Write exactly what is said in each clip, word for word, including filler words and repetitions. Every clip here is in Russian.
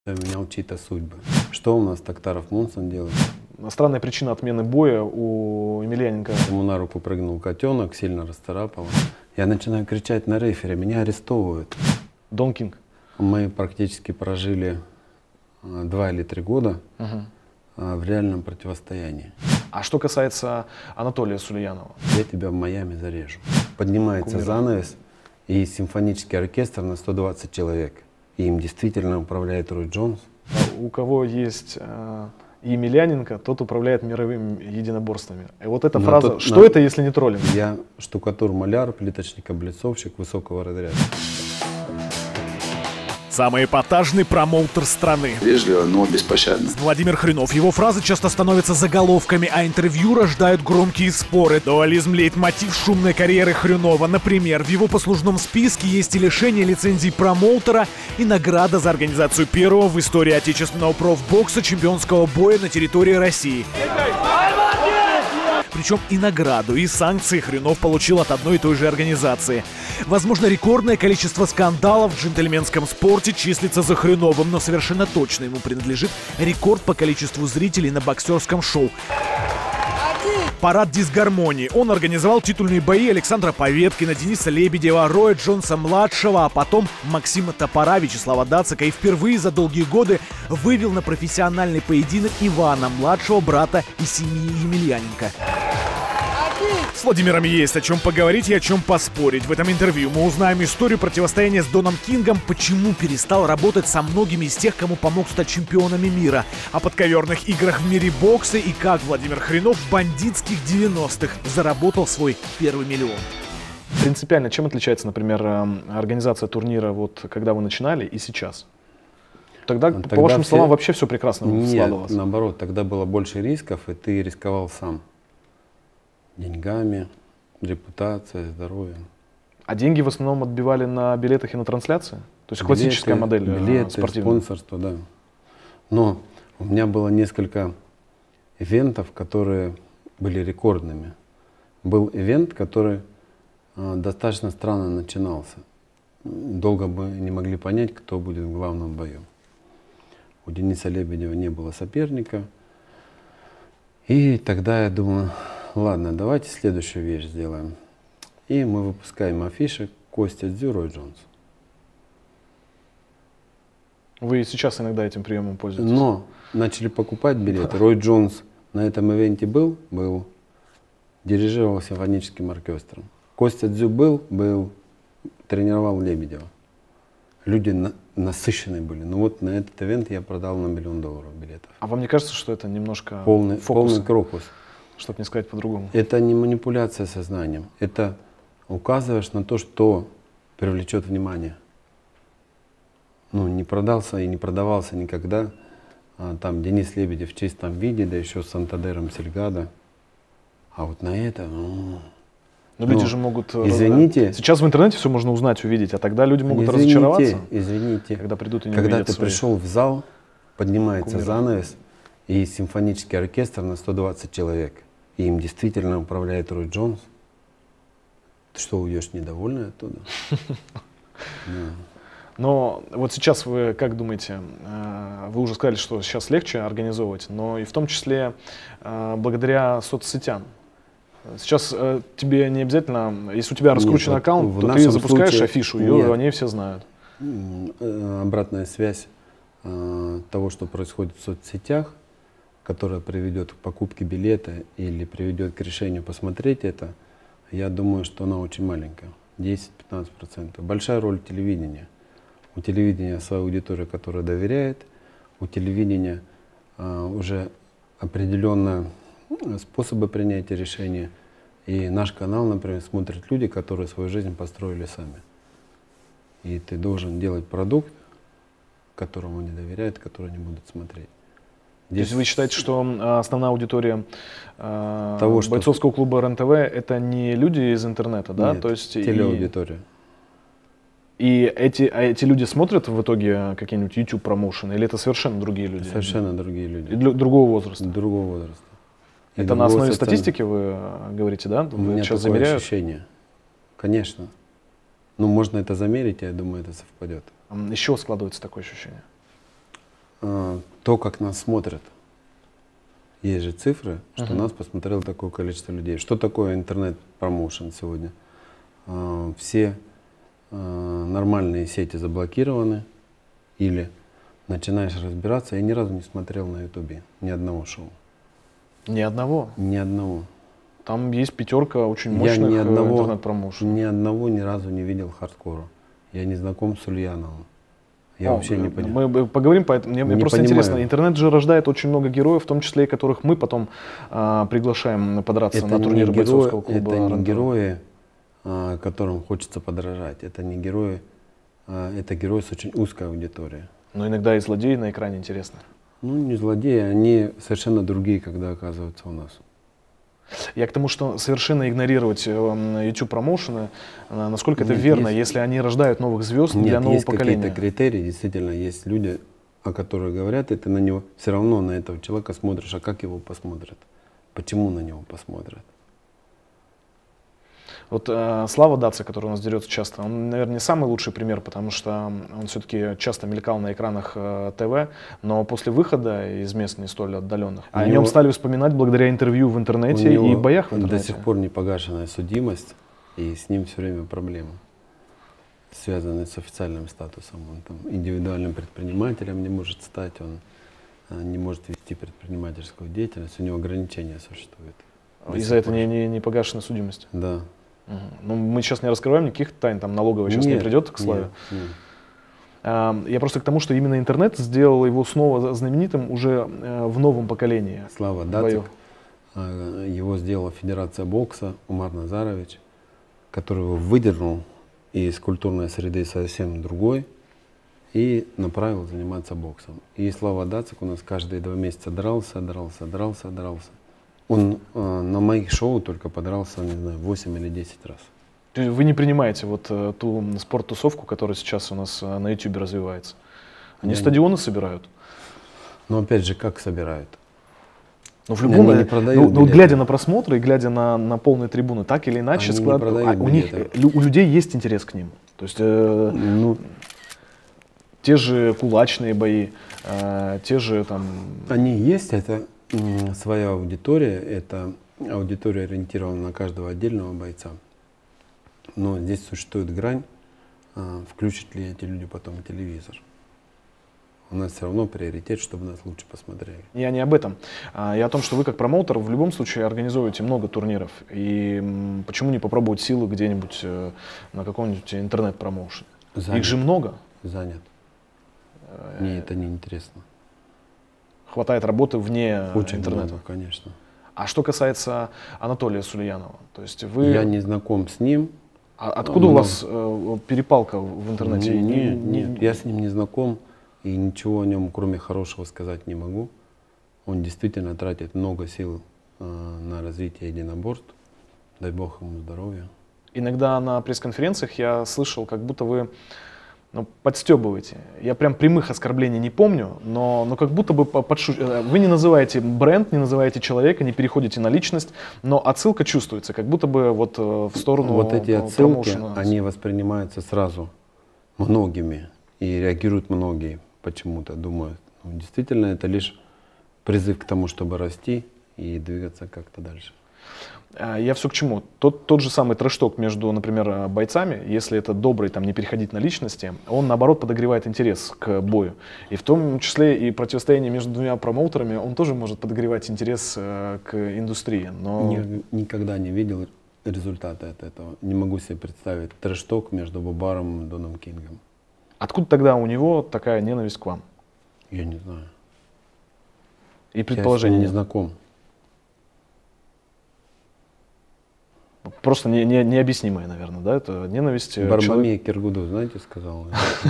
Менял чьи-то судьбы. Что у нас Токтаров Мунсон делает? Странная причина отмены боя у Емельяненко. Ему на руку прыгнул котенок, сильно расцарапал. Я начинаю кричать на рефери, меня арестовывают. Дон Кинг. Мы практически прожили два или три года угу. в реальном противостоянии. А что касается Анатолия Сулейянова? Я тебя в Майами зарежу. Поднимается Кумир. занавес, и симфонический оркестр на сто двадцать человек. И им действительно управляет Рой Джонс. У кого есть э, Емельяненко, тот управляет мировыми единоборствами. И вот эта Но фраза, тут, что на... это, если не троллинг? Я штукатур, маляр, плиточник, облицовщик высокого разряда. Самый эпатажный промоутер страны. Вежливо, но беспощадно. Владимир Хренов. Его фразы часто становятся заголовками, а интервью рождают громкие споры. Дуализм лейтмотив шумной карьеры Хренова. Например, в его послужном списке есть и лишение лицензии промоутера, и награда за организацию первого в истории отечественного профбокса чемпионского боя на территории России. Причем и награду, и санкции Хренов получил от одной и той же организации. Возможно, рекордное количество скандалов в джентльменском спорте числится за Хреновым, но совершенно точно ему принадлежит рекорд по количеству зрителей на боксерском шоу. Парад дисгармонии. Он организовал титульные бои Александра Поветкина, Дениса Лебедева, Роя Джонса-младшего, а потом Максима Топора, Вячеслава Дацика, и впервые за долгие годы вывел на профессиональный поединок Ивана, младшего брата из семьи Емельяненко. С Владимиром есть о чем поговорить и о чем поспорить. В этом интервью мы узнаем историю противостояния с Доном Кингом, почему перестал работать со многими из тех, кому помог стать чемпионами мира, о подковерных играх в мире бокса и как Владимир Хренов в бандитских девяностых заработал свой первый миллион. Принципиально чем отличается, например, организация турнира, вот когда вы начинали, и сейчас? Тогда, Тогда по вашим все... словам, вообще все прекрасно Нет, складывалось. наоборот, тогда было больше рисков, и ты рисковал сам. Деньгами, репутацией, здоровьем. А деньги в основном отбивали на билетах и на трансляции? То есть Билеты, классическая модель билеты, спортивная? спонсорство, да. Но у меня было несколько ивентов, которые были рекордными. Был ивент, который э, достаточно странно начинался. Долго мы не могли понять, кто будет в главном бою. У Дениса Лебедева не было соперника. И тогда я думаю, ладно, давайте следующую вещь сделаем. И мы выпускаем афиши Костя Дзю, Рой Джонс. Вы сейчас иногда этим приемом пользуетесь? Но начали покупать билеты. Рой Джонс на этом ивенте был, был, дирижировал симфоническим оркестром. Костя Дзю был, был, тренировал Лебедева. Люди на, насыщенные были. Ну вот на этот ивент я продал на миллион долларов билетов. А вам не кажется, что это немножко Полный, фокус, полный крокус. чтобы не сказать по-другому? Это не манипуляция сознанием. Это указываешь на то, что привлечет внимание. Ну, не продался и не продавался никогда. А, там Денис Лебедев в чистом виде, да еще с Сантадером Сельгадо. А вот на это... Ну, Но люди ну, же могут... Извините. Сейчас в интернете все можно узнать, увидеть, а тогда люди могут извините, разочароваться. Извините. Когда придут и не Когда увидят ты свои пришел в зал, поднимается кумиры. занавес, и симфонический оркестр на сто двадцать человек. И им действительно управляет Рой Джонс. Ты что, уйдешь недовольный оттуда? Но вот сейчас вы как думаете, вы уже сказали, что сейчас легче организовывать, но и в том числе благодаря соцсетям. Сейчас тебе не обязательно, если у тебя раскручен Нет, аккаунт, в то ты нашем запускаешь случае афишу, нет. ее они все знают. Обратная связь того, что происходит в соцсетях, которая приведет к покупке билета или приведет к решению посмотреть это, я думаю, что она очень маленькая, десять-пятнадцать процентов. Большая роль телевидения. У телевидения своя аудитория, которая доверяет, у телевидения а, уже определенные способы принятия решения. И наш канал, например, смотрят люди, которые свою жизнь построили сами. И ты должен делать продукт, которому они доверяют, который они будут смотреть. То есть вы считаете, что основная аудитория э, того, что... бойцовского клуба РЕН-ТВ это не люди из интернета, да? Нет, То есть телеаудитория. И, и эти, а эти люди смотрят в итоге какие-нибудь YouTube промоушены, или это совершенно другие люди? Совершенно другие люди. И для, другого возраста? Другого возраста. И это на основе социального... статистики вы говорите, да? У меня сейчас такое замеряют? ощущение. Конечно. Ну, можно это замерить, я думаю, это совпадет. Из чего складывается такое ощущение? э, то, как нас смотрят. Есть же цифры, что Uh-huh. нас посмотрело такое количество людей. Что такое интернет-промоушен сегодня? Э, все э, нормальные сети заблокированы, или начинаешь разбираться. Я ни разу не смотрел на ютубе ни одного шоу. Ни одного? Ни одного. Там есть пятерка очень мощных Я ни одного, интернет-промоушенов. ни одного ни разу не видел хардкора. Я не знаком с Ульяновым. Я О, вообще не понимаю. Мы поговорим по этому. Мне, мне Не просто понимаю. интересно, интернет же рождает очень много героев, в том числе и которых мы потом а, приглашаем подраться Это на не турнир герои, бойцовского клуба это не «Рандеву». герои, а, которым хочется подражать. Это не герои, а, это герои с очень узкой аудиторией. Но иногда и злодеи на экране интересны. Ну, не злодеи, они совершенно другие, когда оказываются у нас. Я к тому, что совершенно игнорировать э, YouTube-промоушены, э, насколько это Нет, верно, есть- если они рождают новых звезд Нет, для нового есть поколения. какие-то критерии, действительно, есть люди, о которых говорят, и ты на него все равно на этого человека смотришь, а как его посмотрят? Почему на него посмотрят? Вот э, Слава Датца, который у нас дерется часто, он, наверное, не самый лучший пример, потому что он все-таки часто мелькал на экранах э, ТВ, но после выхода из мест не столь отдаленных, У о него- нем стали вспоминать благодаря интервью в интернете У него и боях в до интернете. сих пор не погашенная судимость, и с ним все время проблемы, связанные с официальным статусом. Он там индивидуальным предпринимателем не может стать, он а, не может вести предпринимательскую деятельность, у него ограничения существуют. До Из-за сих этого пор. не, не, не погашена судимость. Да. Мгм. Ну, мы сейчас не раскрываем никаких тайн, там налоговая сейчас не Нет, придет к Славе. нет, нет. А, Я просто к тому, что именно интернет сделал его снова знаменитым уже э, в новом поколении. Слава боев. Дацик, а, его сделала Федерация бокса, Умар Назарович, который его выдернул из культурной среды совсем другой и направил заниматься боксом. И Слава Дацик у нас каждые два месяца дрался, дрался, дрался, дрался. Он э, на моих шоу только подрался, не знаю, восемь или десять раз. То есть вы не принимаете вот э, ту спорттусовку, которая сейчас у нас э, на YouTube развивается? Они Я не- стадионы собирают? Но опять же, как собирают? Ну, в любом, Они не э, продают ну, ну, билеты. глядя на просмотры и глядя на, на полные трибуны, так или иначе, Они не склад- продают а у них, билеты. э, лю- у людей есть интерес к ним. То есть э, Ну, те же кулачные бои, э, те же там... они есть, это м, своя аудитория, это аудитория ориентирована на каждого отдельного бойца. Но здесь существует грань, а, включат ли эти люди потом телевизор. У нас все равно приоритет, чтобы нас лучше посмотрели. Я не об этом. А, Я о том, что вы как промоутер в любом случае организуете много турниров. И м, почему не попробовать силы где-нибудь э, на каком-нибудь интернет-промоушене? Занят. Их же много. Занят. Э, Мне это не интересно. Хватает работы вне Очень интернета. много, конечно. А что касается Анатолия Сулейянова, то есть вы... Я не знаком с ним. А откуда у много. вас э, перепалка в интернете? Не- Не- не- не- нет, я с ним не знаком и ничего о нем, кроме хорошего, сказать не могу. Он действительно тратит много сил э, на развитие единоборств. Дай бог ему здоровья. Иногда на пресс-конференциях я слышал, как будто вы ну, подстебываете. Я прям прямых оскорблений не помню, но, но как будто бы по- подшу... э, вы не называете бренд, не называете человека, не переходите на личность, но отсылка чувствуется, как будто бы вот э, в сторону Вот эти э, отсылки, промоушена. они воспринимаются сразу многими и реагируют многие почему-то, думают. Ну, действительно, это лишь призыв к тому, чтобы расти и двигаться как-то дальше. А, Я все к чему? Тот, тот же самый трэш-ток между, например, бойцами, если это добрый, там, не переходить на личности, он, наоборот, подогревает интерес к бою. И в том числе и противостояние между двумя промоутерами, он тоже может подогревать интерес э, к индустрии. Но Ни- никогда не видел результата от этого. Не могу себе представить трэш-ток между Бубаром и Доном Кингом. откуда тогда у него такая ненависть к вам? Я не знаю. И Я с ним предположение не нет? знаком. Просто не, не, необъяснимая, наверное, да? Это ненависть э, человека. Барбамия Киргуду, знаете, сказал.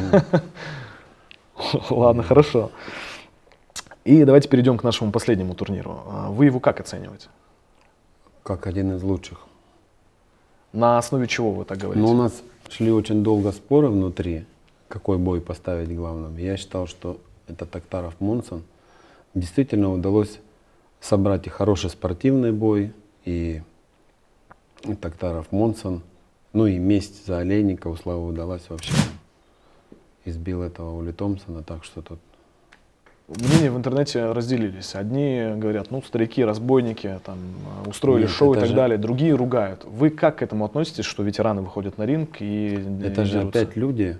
Ладно, хорошо. И давайте перейдем к нашему последнему турниру. А Вы его как оцениваете? Как один из лучших. На основе чего вы так говорите? Но у нас шли очень долго споры внутри, какой бой поставить главным. Я считал, что это Токтаров-Монсон. Действительно удалось собрать и хороший спортивный бой, и, и Токтаров-Монсон. Ну и месть за Олейника у Славы удалась вообще. Избил этого Ули Томпсона, так что тут Мнения в интернете разделились. Одни говорят, ну, старики, разбойники, там, устроили Нет, шоу и так же... далее. Другие ругают. Вы как к этому относитесь, что ветераны выходят на ринг и Это и же дерутся? опять люди,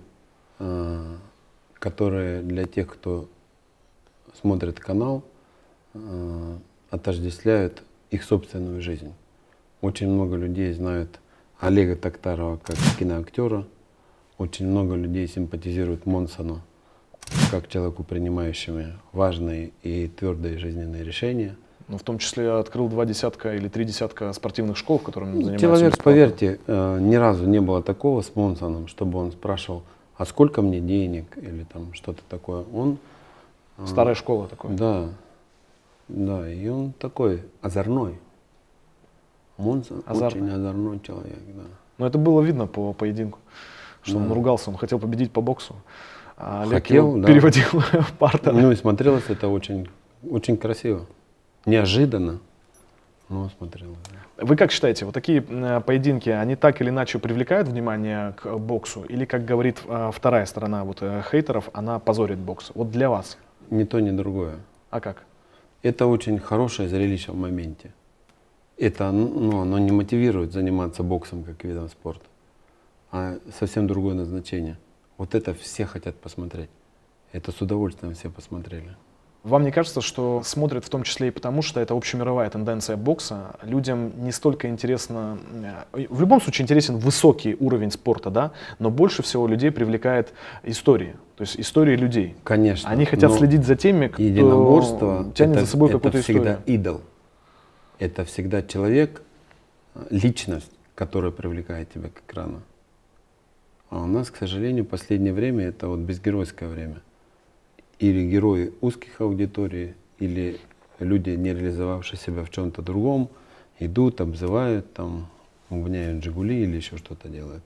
которые для тех, кто смотрит канал, отождествляют их собственную жизнь. Очень много людей знают Олега Токтарова как киноактера. Очень много людей симпатизируют Монсону как человеку, принимающему важные и твердые жизненные решения. Ну, в том числе я открыл два десятка или три десятка спортивных школ, которыми занимаются Человек, бесплатно. поверьте, ни разу не было такого с Монсоном, чтобы он спрашивал, а сколько мне денег или там что-то такое. Он Старая школа такой. Да, да, и он такой озорной. Монсон Озорный. очень озорной человек, да. Но это было видно по поединку, что Да. он ругался, он хотел победить по боксу. А Олег Хотел, его да. переводил в партер. Ну и смотрелось это очень, очень красиво. Неожиданно, но смотрелось. Да. Вы как считаете, вот такие э, поединки, они так или иначе привлекают внимание к боксу? Или, как говорит э, вторая сторона вот, э, хейтеров, она позорит бокс? Вот для вас. Ни то, ни другое. А как? Это очень хорошее зрелище в моменте. Это, ну, оно не мотивирует заниматься боксом как видом спорта, а совсем другое назначение. Вот это все хотят посмотреть. Это с удовольствием все посмотрели. Вам не кажется, что смотрят в том числе и потому, что это общемировая тенденция бокса? Людям не столько интересно... В любом случае интересен высокий уровень спорта, да? Но больше всего людей привлекает истории. То есть истории людей. Конечно. Они хотят следить за теми, кто единоборство тянет это, за собой это какую-то всегда историю. идол. Это всегда человек, личность, которая привлекает тебя к экрану. А у нас, к сожалению, в последнее время это вот безгеройское время. Или герои узких аудиторий, или люди, не реализовавшие себя в чем-то другом, идут, обзывают, там, угоняют «Жигули» или еще что-то делают.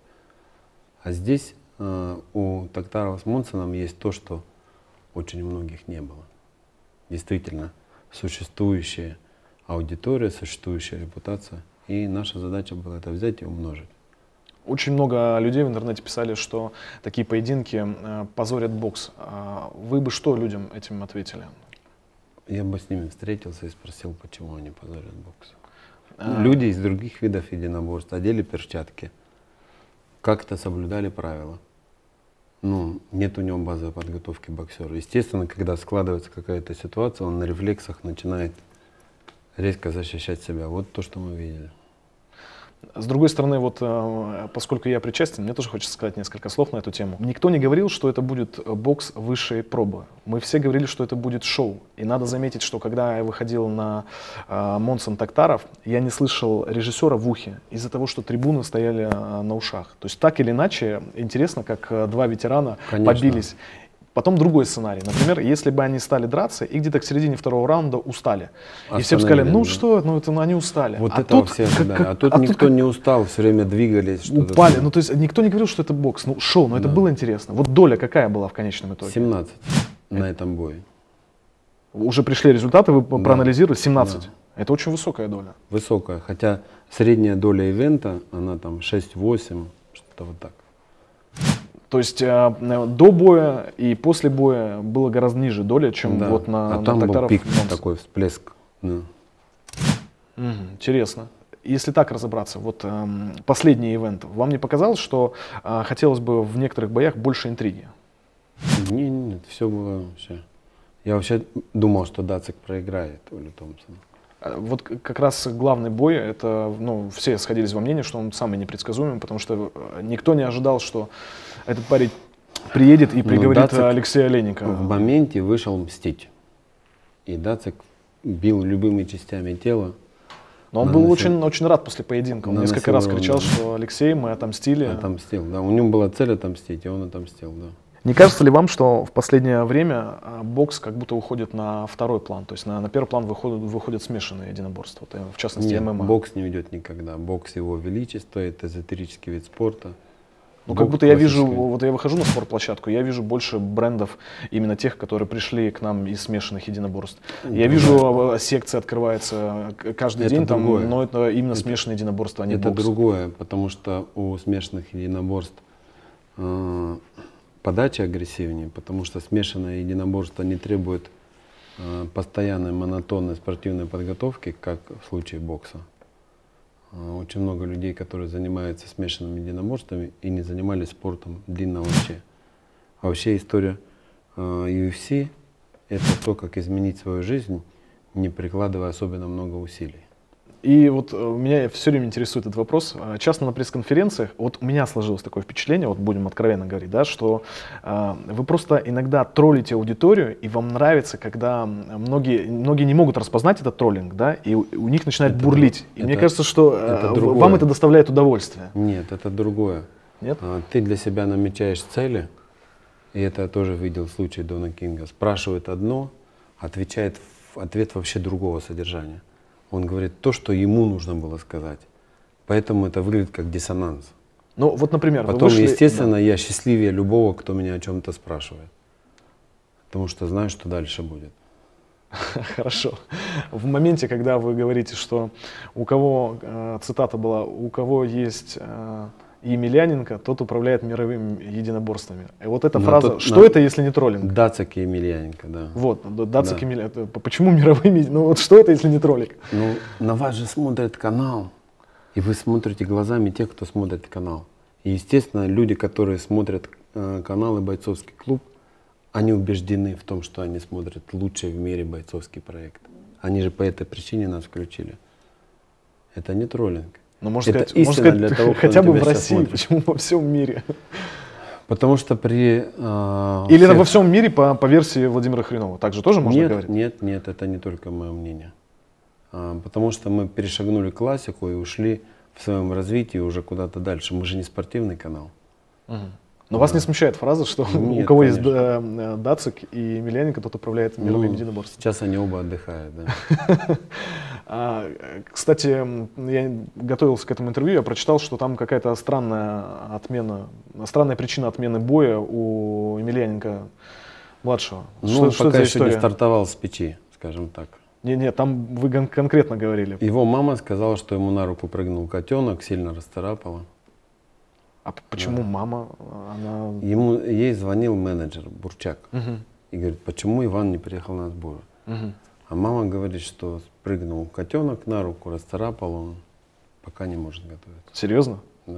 А здесь э, у Токтарова с Монсоном есть то, что очень у многих не было. Действительно, существующая аудитория, существующая репутация. И наша задача была это взять и умножить. Очень много людей в интернете писали, что такие поединки э, позорят бокс. А вы бы что людям этим ответили? Я бы с ними встретился и спросил, почему они позорят бокс. А... Люди из других видов единоборств одели перчатки, как-то соблюдали правила. Ну, нет у него базовой подготовки боксера. Естественно, когда складывается какая-то ситуация, он на рефлексах начинает резко защищать себя. Вот то, что мы видели. С другой стороны, вот, поскольку я причастен, мне тоже хочется сказать несколько слов на эту тему. Никто не говорил, что это будет бокс высшей пробы. Мы все говорили, что это будет шоу. И надо заметить, что когда я выходил на э, Монсон Токтаров, я не слышал режиссера в ухе из-за того, что трибуны стояли э, на ушах. То есть так или иначе, интересно, как э, два ветерана Конечно. побились. Потом другой сценарий. Например, если бы они стали драться и где-то к середине второго раунда устали. И все бы сказали, ну да. что, ну это ну, они устали. Вот а этого тут, все как, ожидали. как, А тут а никто тут как... не устал, все время двигались. Упали. Ну то есть никто не говорил, что это бокс. Ну шоу, но это да. было интересно. Вот доля какая была в конечном итоге? семнадцать это... на этом бое. Уже пришли результаты, вы да. проанализировали семнадцать. Да. Это очень высокая доля. Высокая. Хотя средняя доля ивента, она там шесть-восемь, что-то вот так. То есть э, до боя и после боя было гораздо ниже доля, чем да. вот на, а на там Токтаров. был пик такой, всплеск. Да. Угу, интересно. Если так разобраться, вот э, последний ивент, вам не показалось, что э, хотелось бы в некоторых боях больше интриги? Нет, нет, все было вообще. Я вообще думал, что Дацик проиграет Олю Томпсону. Вот как раз главный бой, это, ну, все сходились во мнении, что он самый непредсказуемый, потому что никто не ожидал, что этот парень приедет и приговорит Алексея Олейника. В моменте вышел мстить. И Дацик бил любыми частями тела. Но он был очень, очень рад после поединка. Он несколько раз кричал, да. что Алексей, мы отомстили. Отомстил, да. У него была цель отомстить, и он отомстил, да. Не кажется ли вам, что в последнее время бокс как будто уходит на второй план? То есть на, на первый план выходят, выходят смешанные единоборства, в частности Нет, ММА? Бокс не уйдет никогда. Бокс его величества, это эзотерический вид спорта. Ну, как будто я вижу, вот я выхожу на спортплощадку, я вижу больше брендов, именно тех, которые пришли к нам из смешанных единоборств. Я вижу, секции открываются каждый это день, там, но это именно это, смешанные единоборства, а не это бокс. Это другое, потому что у смешанных единоборств э, подача агрессивнее, потому что смешанное единоборство не требует э, постоянной монотонной спортивной подготовки, как в случае бокса. Э, очень много людей, которые занимаются смешанными единоборствами и не занимались спортом длинно вообще. А вообще история э, ю эф си — это то, как изменить свою жизнь, не прикладывая особенно много усилий. И вот меня все время интересует этот вопрос. Часто на пресс-конференциях, вот у меня сложилось такое впечатление, вот будем откровенно говорить, да, что э, вы просто иногда троллите аудиторию, и вам нравится, когда многие, многие не могут распознать этот троллинг, да, и у, у них начинает это, бурлить. И это, мне кажется, что э, это вам это доставляет удовольствие. Нет, это другое. Нет? Ты для себя намечаешь цели, и это я тоже видел в случае Дона Кинга. Спрашивает одно, отвечает в ответ вообще другого содержания. Он говорит то, что ему нужно было сказать. Поэтому это выглядит как диссонанс. Ну вот, например, Потом, вы вышли... естественно, да. я счастливее любого, кто меня о чем-то спрашивает. Потому что знаю, что дальше будет. Хорошо. В моменте, когда вы говорите, что у кого, э, цитата была, у кого есть э, Емельяненко, тот управляет мировыми единоборствами. И вот эта но фраза, тот, что на... это, если не троллинг? Дацик и Емельяненко, да. Вот, Дацик и Емельяненко. Почему мировыми? Ну вот что это, если не троллинг? Ну, на вас же смотрит канал, и вы смотрите глазами тех, кто смотрит канал. И, естественно, люди, которые смотрят э, канал и бойцовский клуб, они убеждены в том, что они смотрят лучший в мире бойцовский проект. Они же по этой причине нас включили. Это не троллинг. Но можно это сказать, можно сказать для того, хотя бы в России, смотрит. Почему во всем мире? Потому что при... Э, Или всех... во всем мире по, по версии Владимира Хренова. Так же тоже можно нет, говорить? Нет, нет, это не только мое мнение. А, потому что мы перешагнули классику и ушли в своем развитии уже куда-то дальше. Мы же не спортивный канал. Угу. Но да. Вас не смущает фраза, что нет, у кого конечно. Есть Дацик и Емельяненко, тот управляет мировым ну, единоборством? Сейчас они оба отдыхают, да. а, кстати, я готовился к этому интервью, я прочитал, что там какая-то странная отмена, странная причина отмены боя у Емельяненко младшего. Ну, что, пока что это за еще история? Не стартовал с печи, скажем так. Не-не, там вы кон- конкретно говорили. Его мама сказала, что ему на руку прыгнул котенок, сильно расцарапала. А почему да. мама? Она... Ему, ей звонил менеджер Бурчак угу. и говорит, почему Иван не приехал на сборы. Угу. А мама говорит, что прыгнул котенок на руку, расцарапал, он пока не может готовиться. Серьезно? Да.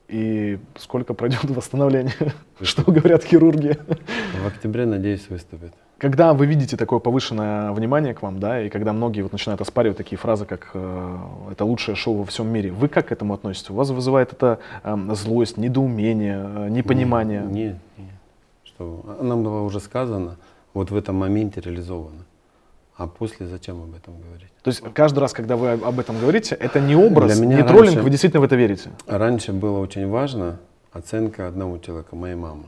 И сколько пройдет восстановление? Что говорят хирурги? В октябре, надеюсь, выступит. Когда вы видите такое повышенное внимание к вам, да, и когда многие вот начинают оспаривать такие фразы, как э, «это лучшее шоу во всем мире», вы как к этому относитесь? У вас вызывает это э, злость, недоумение, э, непонимание? Нет, нет, нет. Что, нам было уже сказано, вот в этом моменте реализовано. А после зачем об этом говорить? То есть каждый раз, когда вы об этом говорите, это не образ, Для меня не раньше, троллинг, вы действительно в это верите? Раньше было очень важно оценка одного человека, моей мамы.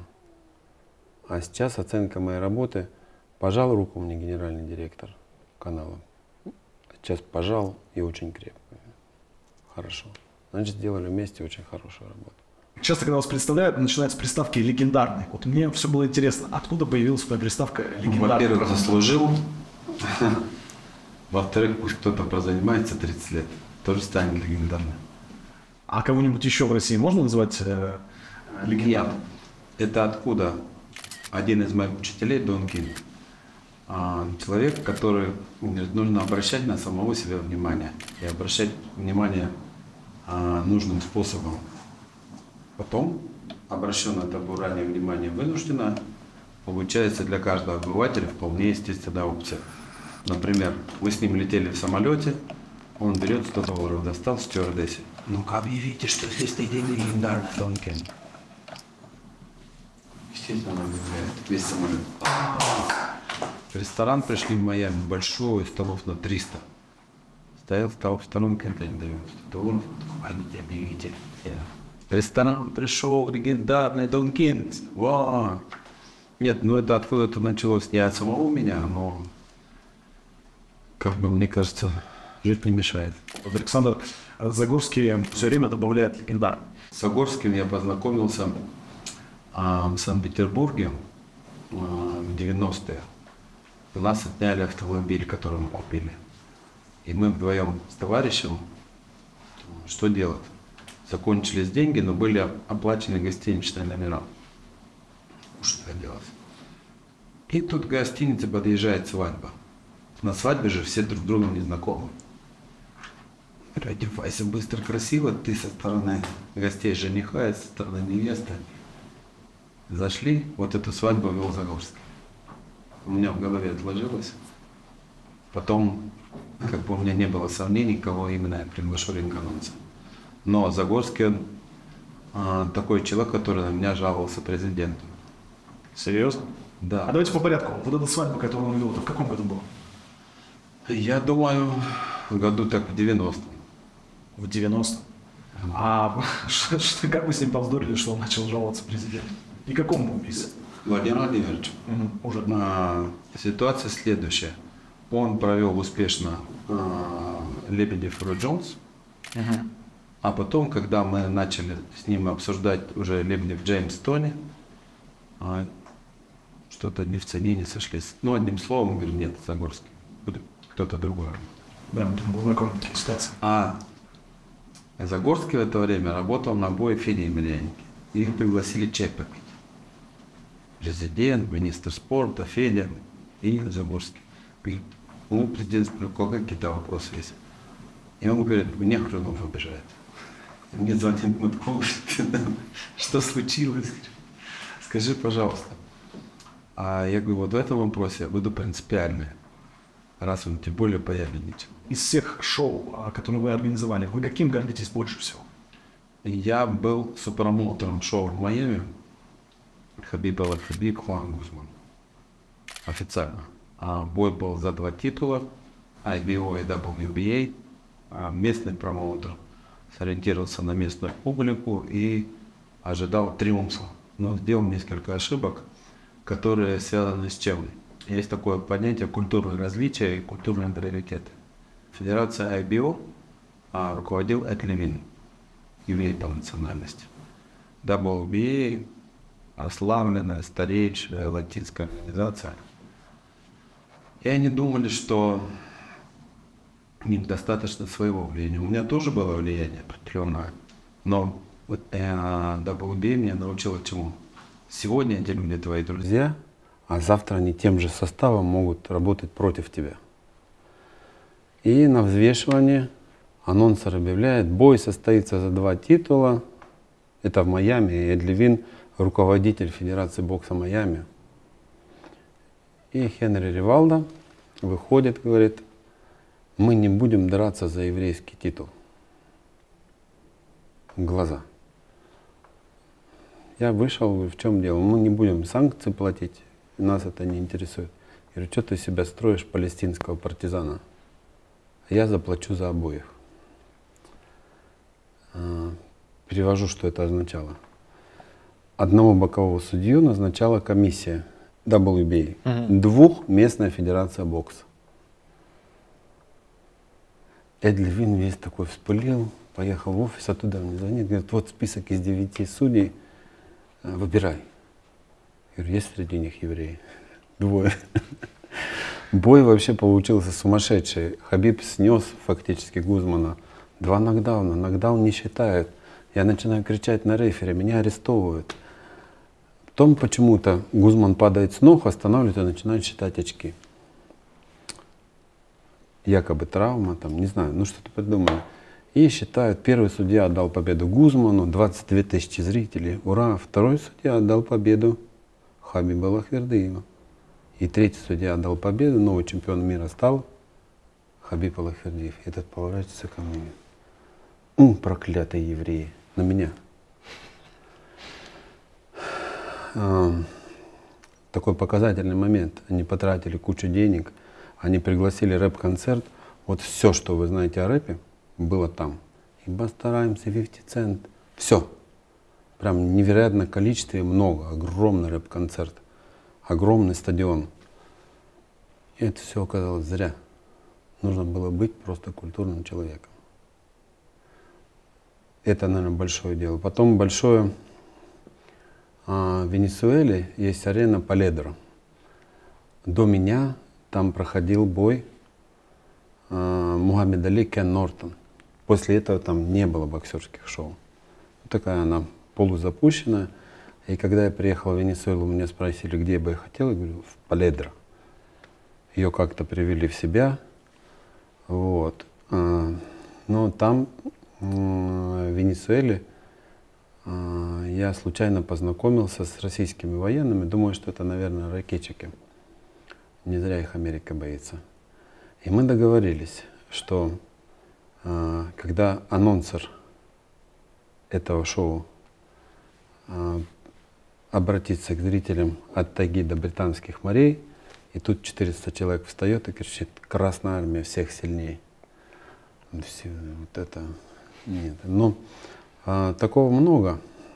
А сейчас оценка моей работы. Пожал руку мне генеральный директор канала. Сейчас пожал и очень крепко. Хорошо. Значит, сделали вместе очень хорошую работу. Часто, когда вас представляют, начинаются приставки «легендарный». Вот мне все было интересно, откуда появилась твоя приставка «легендарный»? Во-первых, заслужил. Во-вторых, пусть кто-то прозанимается тридцать лет, тоже станет легендарным. А кого-нибудь еще в России можно называть э, легендарным? Это откуда? Один из моих учителей, Дон Кинг. Человек, который говорит, нужно обращать на самого себя внимание и обращать внимание а, нужным способом. Потом, обращенное тобой ранее внимание вынуждено, получается для каждого обывателя вполне естественная опция. Например, вы с ним летели в самолете, он берет сто долларов, достал стюардессе. Ну-ка объявите, что здесь ты легендарный Дон Кинг. Естественно, он объявляет весь самолет. В ресторан пришли в Майами, большой, столов на триста. Стоял, стал в сторонке, это не дают. долларов, объявите. В ресторан пришел легендарный Дон Кинг. Вау! Нет, ну это откуда-то началось не от самого меня, но, как бы, мне кажется, жить не мешает. Вот Александр Загорский все время добавляет легендар. С Загорским я познакомился а, в Санкт-Петербурге а, в девяностые. У нас отняли автомобиль, который мы купили. И мы вдвоем с товарищем, что делать? Закончились деньги, но были оплачены гостиничные номера. Что делать? И тут в гостинице подъезжает свадьба. На свадьбе же все друг другом не знакомы. Одевайся быстро, красиво, ты со стороны гостей жениха, и со стороны невесты. Зашли, вот эту свадьбу вел Загорский. У меня в голове отложилось. Потом, как бы у меня не было сомнений, кого именно я приглашу ринг-анонса. Но Загорский, он а, такой человек, который на меня жаловался президенту. Серьезно? Да. А давайте по порядку. Вот эта свадьба, которую он вел, это в каком году было? Я думаю, в году так в девяностом. В девяностом. А что, что, как вы с ним повздорили, что он начал жаловаться президенту? И какому убийце? Владимир Владимирович, Угу, уже. а, ситуация следующая. Он провел успешно а, Лебедев и Джонс. Угу. А потом, когда мы начали с ним обсуждать уже Лебедев, Джеймс, Тони, а, что-то не в цене не сошлись. Ну, одним словом, говорю, нет, Загорский, будет кто-то другой. Да, мы там был знакомы такие ситуации. А Загорский в это время работал на бое Феде Емельяненко. Их пригласили чай попить. Президент, министр спорта, Федя и Загорский. Ну, президент спросил, какие-то вопросы есть. И он говорит, мне Хрунов обижает. Мне звонит Мутков, что случилось? Скажи, пожалуйста. А я говорю, вот в этом вопросе я буду принципиальный, раз он тем более появится. Из всех шоу, которые вы организовали, вы каким гордитесь больше всего? Я был супермотором шоу в Майами. Хабиб Аль-Хабиб, Хуан Гузман. Официально. А бой был за два титула. ай би о и дабл ю би эй. А местный промоутер сориентировался на местную публику и ожидал триумфа. Но сделал несколько ошибок, которые связаны с чем? Есть такое понятие культурное различие и культурный приоритет. Федерация ай би о а, руководил Эд Левин, еврей по национальности. дабл ю би эй ославленная, старейшая латинская организация. И они думали, что им достаточно своего влияния. У меня тоже было влияние определенное, но вот э, дабл ю би эй меня научила чему? Сегодня эти люди твои друзья, а завтра они тем же составом могут работать против тебя. И на взвешивании анонсер объявляет, бой состоится за два титула. Это в Майами, и Эд Левин руководитель Федерации бокса Майами. И Хенри Ривалдо выходит, говорит, мы не будем драться за еврейский титул. Глаза. Я вышел, говорю, в чем дело? Мы не будем санкции платить, нас это не интересует. Я говорю, что ты себя строишь палестинского партизана? Я заплачу за обоих. Перевожу, что это означало. Одного бокового судью назначала комиссия дабл ю би эй, uh-huh. двух местная федерация бокса. Эд Левин весь такой вспылил, поехал в офис, оттуда мне звонит, говорит, вот список из девяти судей, выбирай. Я говорю, есть среди них евреи? Двое. Бой вообще получился сумасшедший. Хабиб снес фактически Гузмана. Два нокдауна, нокдаун не считают. Я начинаю кричать на рефери, меня арестовывают. Потом почему-то Гузман падает с ног, останавливает и начинает считать очки. Якобы травма, там, не знаю, ну что-то придумали. И считают, первый судья отдал победу Гузману, двадцать две тысячи зрителей, ура. Второй судья отдал победу Хабибу Аллахвердиеву. И третий судья отдал победу, новый чемпион мира стал Хабиб Аллахвердиев. Этот поворачивается ко мне. Ум, проклятые евреи, на меня. А, такой показательный момент. Они потратили кучу денег, они пригласили рэп-концерт. Вот все, что вы знаете о рэпе, было там. И Бастараемся, фифти цент, все. Прям невероятное количество и много. Огромный рэп-концерт. Огромный стадион. И это все оказалось зря. Нужно было быть просто культурным человеком. Это, наверное, большое дело. Потом большое, а, в Венесуэле есть арена Поледро. До меня там проходил бой а, Мухаммед Али, Кен Нортон. После этого там не было боксерских шоу. Такая она полузапущенная. И когда я приехал в Венесуэлу, меня спросили, где бы я хотел, я говорю, в Поледро. ее как-то привели в себя. Вот. Но там, в Венесуэле, я случайно познакомился с российскими военными. Думаю, что это, наверное, ракетчики. Не зря их Америка боится. И мы договорились, что когда анонсер этого шоу обратиться к зрителям от тайги до британских морей, и тут четыреста человек встает и кричит: «Красная армия всех сильней». Все, вот это нет. Но а, такого много.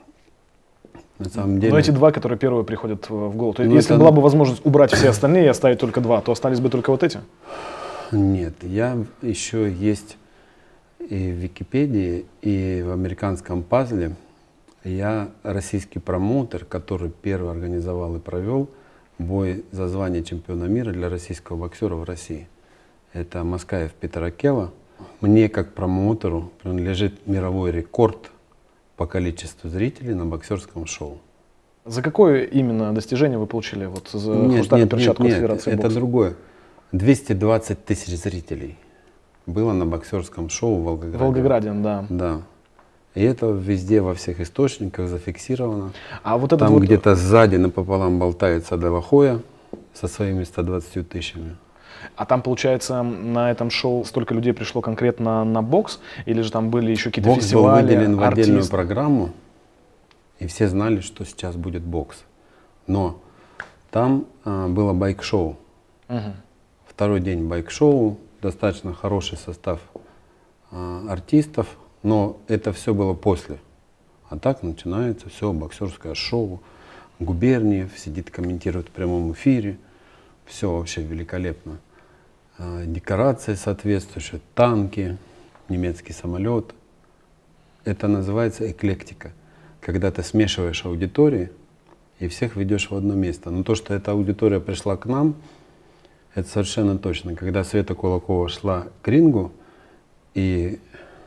На самом деле. Но эти два, которые первые приходят в голову. То есть, Ну, если это... была бы возможность убрать все остальные и оставить только два, то остались бы только вот эти? Нет, я еще есть и в Википедии, и в американском пазле. Я российский промоутер, который первый организовал и провел бой за звание чемпиона мира для российского боксера в России. Это Москаев Питер Акела. Мне, как промоутеру, принадлежит мировой рекорд по количеству зрителей на боксерском шоу. За какое именно достижение вы получили? Вот за нет, хрустальную нет, перчатку нет, от Федерации нет, бокса? это другое. двести двадцать тысяч зрителей было на боксерском шоу в Волгограде. В Волгограде, да. Да. И это везде, во всех источниках зафиксировано. А вот Там вот... где-то сзади напополам болтается Де Ла Хойя со своими ста двадцатью тысячами. А там, получается, на этом шоу столько людей пришло конкретно на бокс? Или же там были еще какие-то Бокс фестивали, был выделен в отдельную артисты? программу, и все знали, что сейчас будет бокс. Но там а, было байк-шоу. Угу. Второй день байк-шоу, достаточно хороший состав а, артистов, но это все было после. А так начинается все боксерское шоу. Губерниев сидит, комментирует в прямом эфире. Все вообще великолепно. А, декорации соответствующие, танки, немецкий самолет. Это называется эклектика. Когда ты смешиваешь аудитории и всех ведешь в одно место. Но то, что эта аудитория пришла к нам, это совершенно точно. Когда Света Кулакова шла к рингу, и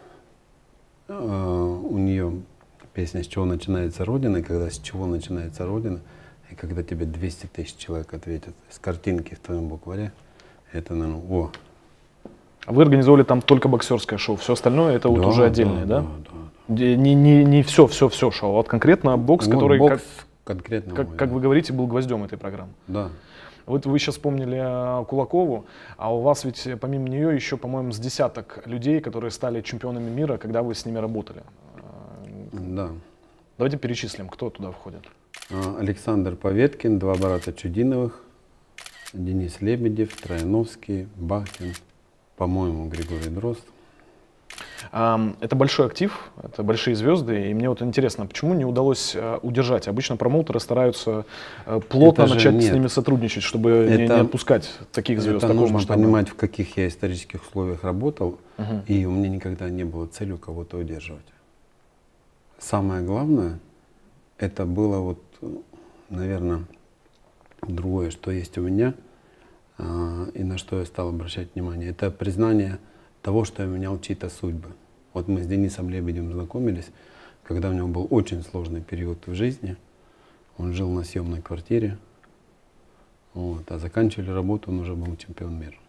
э, у нее песня «С чего начинается Родина», и когда «С чего начинается Родина», и когда тебе двести тысяч человек ответят с картинки в твоем букваре, это, наверное, о. Вы организовали там только боксерское шоу, все остальное это вот Да, уже отдельное, да? да? Да, да. Не, не, не все, все, все шоу, а вот конкретно бокс, Вот который, бокс как, конкретно как, мой, как да. вы говорите, был гвоздем этой программы. Да. Вот вы сейчас вспомнили Кулакову, а у вас ведь помимо нее еще, по-моему, с десяток людей, которые стали чемпионами мира, когда вы с ними работали. Да. Давайте перечислим, кто туда входит. Александр Поветкин, два брата Чудиновых, Денис Лебедев, Трояновский, Бахтин, по-моему, Григорий Дрозд. Это большой актив, это большие звезды, и мне вот интересно, почему не удалось удержать? Обычно промоутеры стараются плотно Это же начать нет. с ними сотрудничать, чтобы Это- не, не отпускать таких звезд Это такого нужно масштаба. понимать, в каких я исторических условиях работал, Мгм. и у меня никогда не было цели кого-то удерживать. Самое главное, это было вот, наверное, другое, что есть у меня, а, и на что я стал обращать внимание. Это признание того, что я менял чьи-то судьбы. Вот мы с Денисом Лебедем знакомились, когда у него был очень сложный период в жизни. Он жил на съемной квартире, вот, а заканчивали работу, он уже был чемпион мира.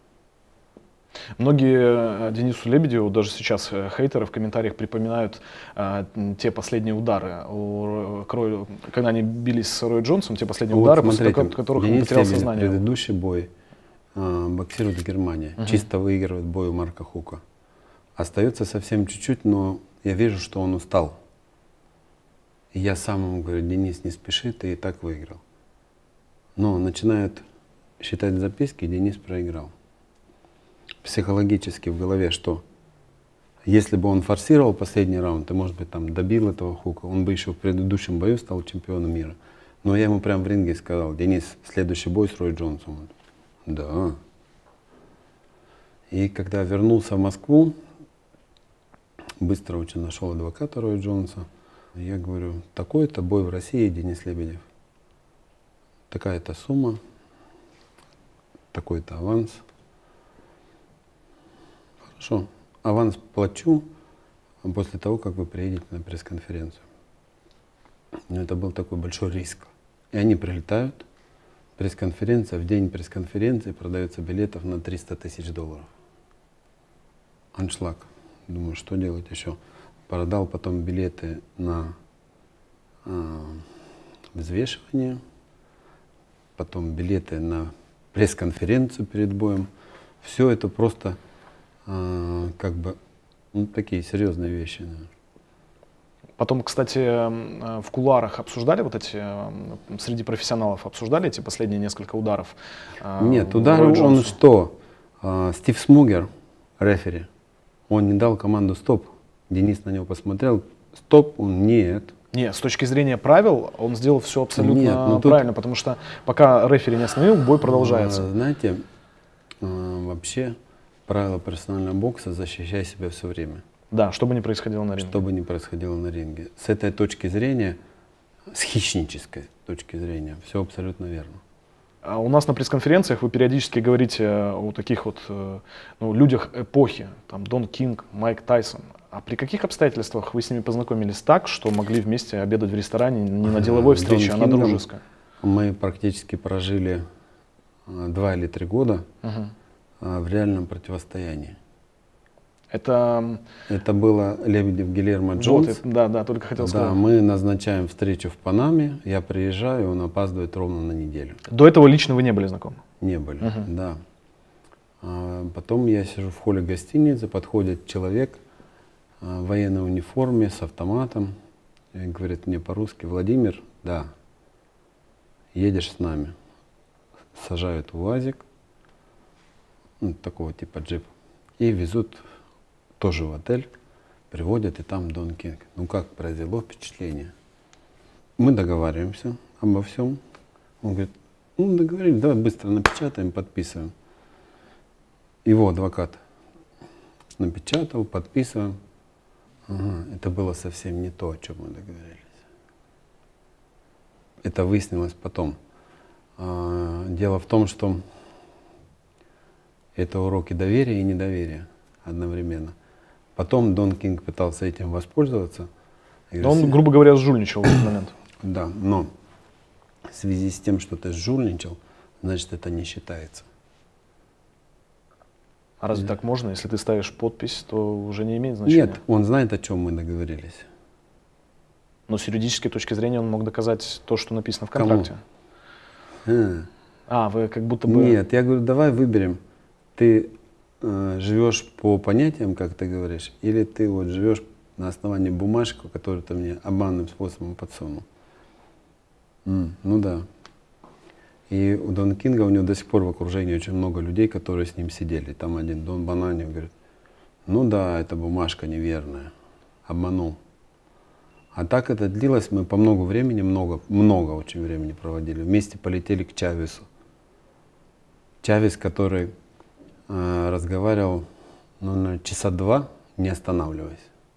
Многие э, Денису Лебедеву, даже сейчас э, хейтеры в комментариях припоминают э, те последние удары, у, к Рою- когда они бились с Рой Джонсом, те последние Вот удары, после смотрите, которых он Денис потерял Лебедев, сознание. предыдущий бой, а, боксирует в Германии, Мгм. чисто выигрывает бой у Марка Хука. Остается совсем чуть-чуть, но я вижу, что он устал. И я сам ему говорю: Денис, не спеши, ты и так выиграл. Но начинают считать записки, Денис проиграл. Психологически в голове что? Если бы он форсировал последний раунд, и, может быть, там добил этого Хука, он бы еще в предыдущем бою стал чемпионом мира. Но я ему прям в ринге сказал: Денис, следующий бой с Рой Джонсом. Он: да. И когда вернулся в Москву, быстро очень нашел адвоката Роя Джонса. Я говорю: такой-то бой в России, Денис Лебедев. Такая-то сумма, такой-то аванс. Хорошо, аванс плачу после того, как вы приедете на пресс-конференцию. Но это был такой большой риск. И они прилетают, пресс-конференция, в день пресс-конференции продается билетов на триста тысяч долларов. Аншлаг. Думаю, что делать еще. Продал потом билеты на э, взвешивание, потом билеты на пресс-конференцию перед боем. Все это просто э, как бы ну, такие серьезные вещи. Да. Потом, кстати, в кулуарах обсуждали вот эти, среди профессионалов обсуждали эти последние несколько ударов? Нет, удары он что? Э, Стив Смугер, рефери, он не дал команду стоп. Денис на него посмотрел, стоп, он нет. Нет, с точки зрения правил он сделал все абсолютно Нет, ну правильно, тут, потому что пока рефери не остановил, бой продолжается. Знаете, вообще правило профессионального бокса — защищай себя все время. Да, что бы ни происходило на ринге. Что бы ни происходило на ринге. С этой точки зрения, с хищнической точки зрения, все абсолютно верно. А у нас на пресс-конференциях вы периодически говорите о таких вот ну, людях эпохи, там Дон Кинг, Майк Тайсон. А при каких обстоятельствах вы с ними познакомились так, что могли вместе обедать в ресторане не на деловой встрече, а на дружеской? Мы практически прожили два или три года угу. в реальном противостоянии. Это, это было Лебедев Гильермо Джонс. Вот, это, да, да, только хотел сказать. Да, мы назначаем встречу в Панаме, я приезжаю, он опаздывает ровно на неделю. До этого лично вы не были знакомы? Не были, угу. да. А потом я сижу в холле гостиницы, подходит человек в военной униформе с автоматом и говорит мне по-русски: Владимир, да, едешь с нами. Сажают в УАЗик, ну, такого типа джип, и везут тоже в отель, приводят, и там Дон Кинг. Ну как произвело впечатление? Мы договариваемся обо всем. Он говорит, ну договорились, давай быстро напечатаем, подписываем. Его адвокат напечатал, подписываем. Ага, это было совсем не то, о чем мы договорились. Это выяснилось потом. А, дело в том, что это уроки доверия и недоверия одновременно. Потом Дон Кинг пытался этим воспользоваться. Но он, грубо говоря, сжульничал в этот момент. Да, но в связи с тем, что ты сжульничал, значит, это не считается. А разве так можно? Если ты ставишь подпись, то уже не имеет значения? Нет, он знает, о чем мы договорились. Но с юридической точки зрения он мог доказать то, что написано в контракте. А. а, вы как будто бы... Нет, я говорю, давай выберем. Ты э, живешь по понятиям, как ты говоришь, или ты вот живешь на основании бумажки, которую ты мне обманным способом подсунул. М, ну да. И у Дона Кинга, у него до сих пор в окружении очень много людей, которые с ним сидели. Там один Дон Банани говорит, ну да, эта бумажка неверная, обманул. А так это длилось, мы по много времени, много, много очень времени проводили. Вместе полетели к Чавесу. Чавес, который э, разговаривал ну, на часа два, не останавливаясь.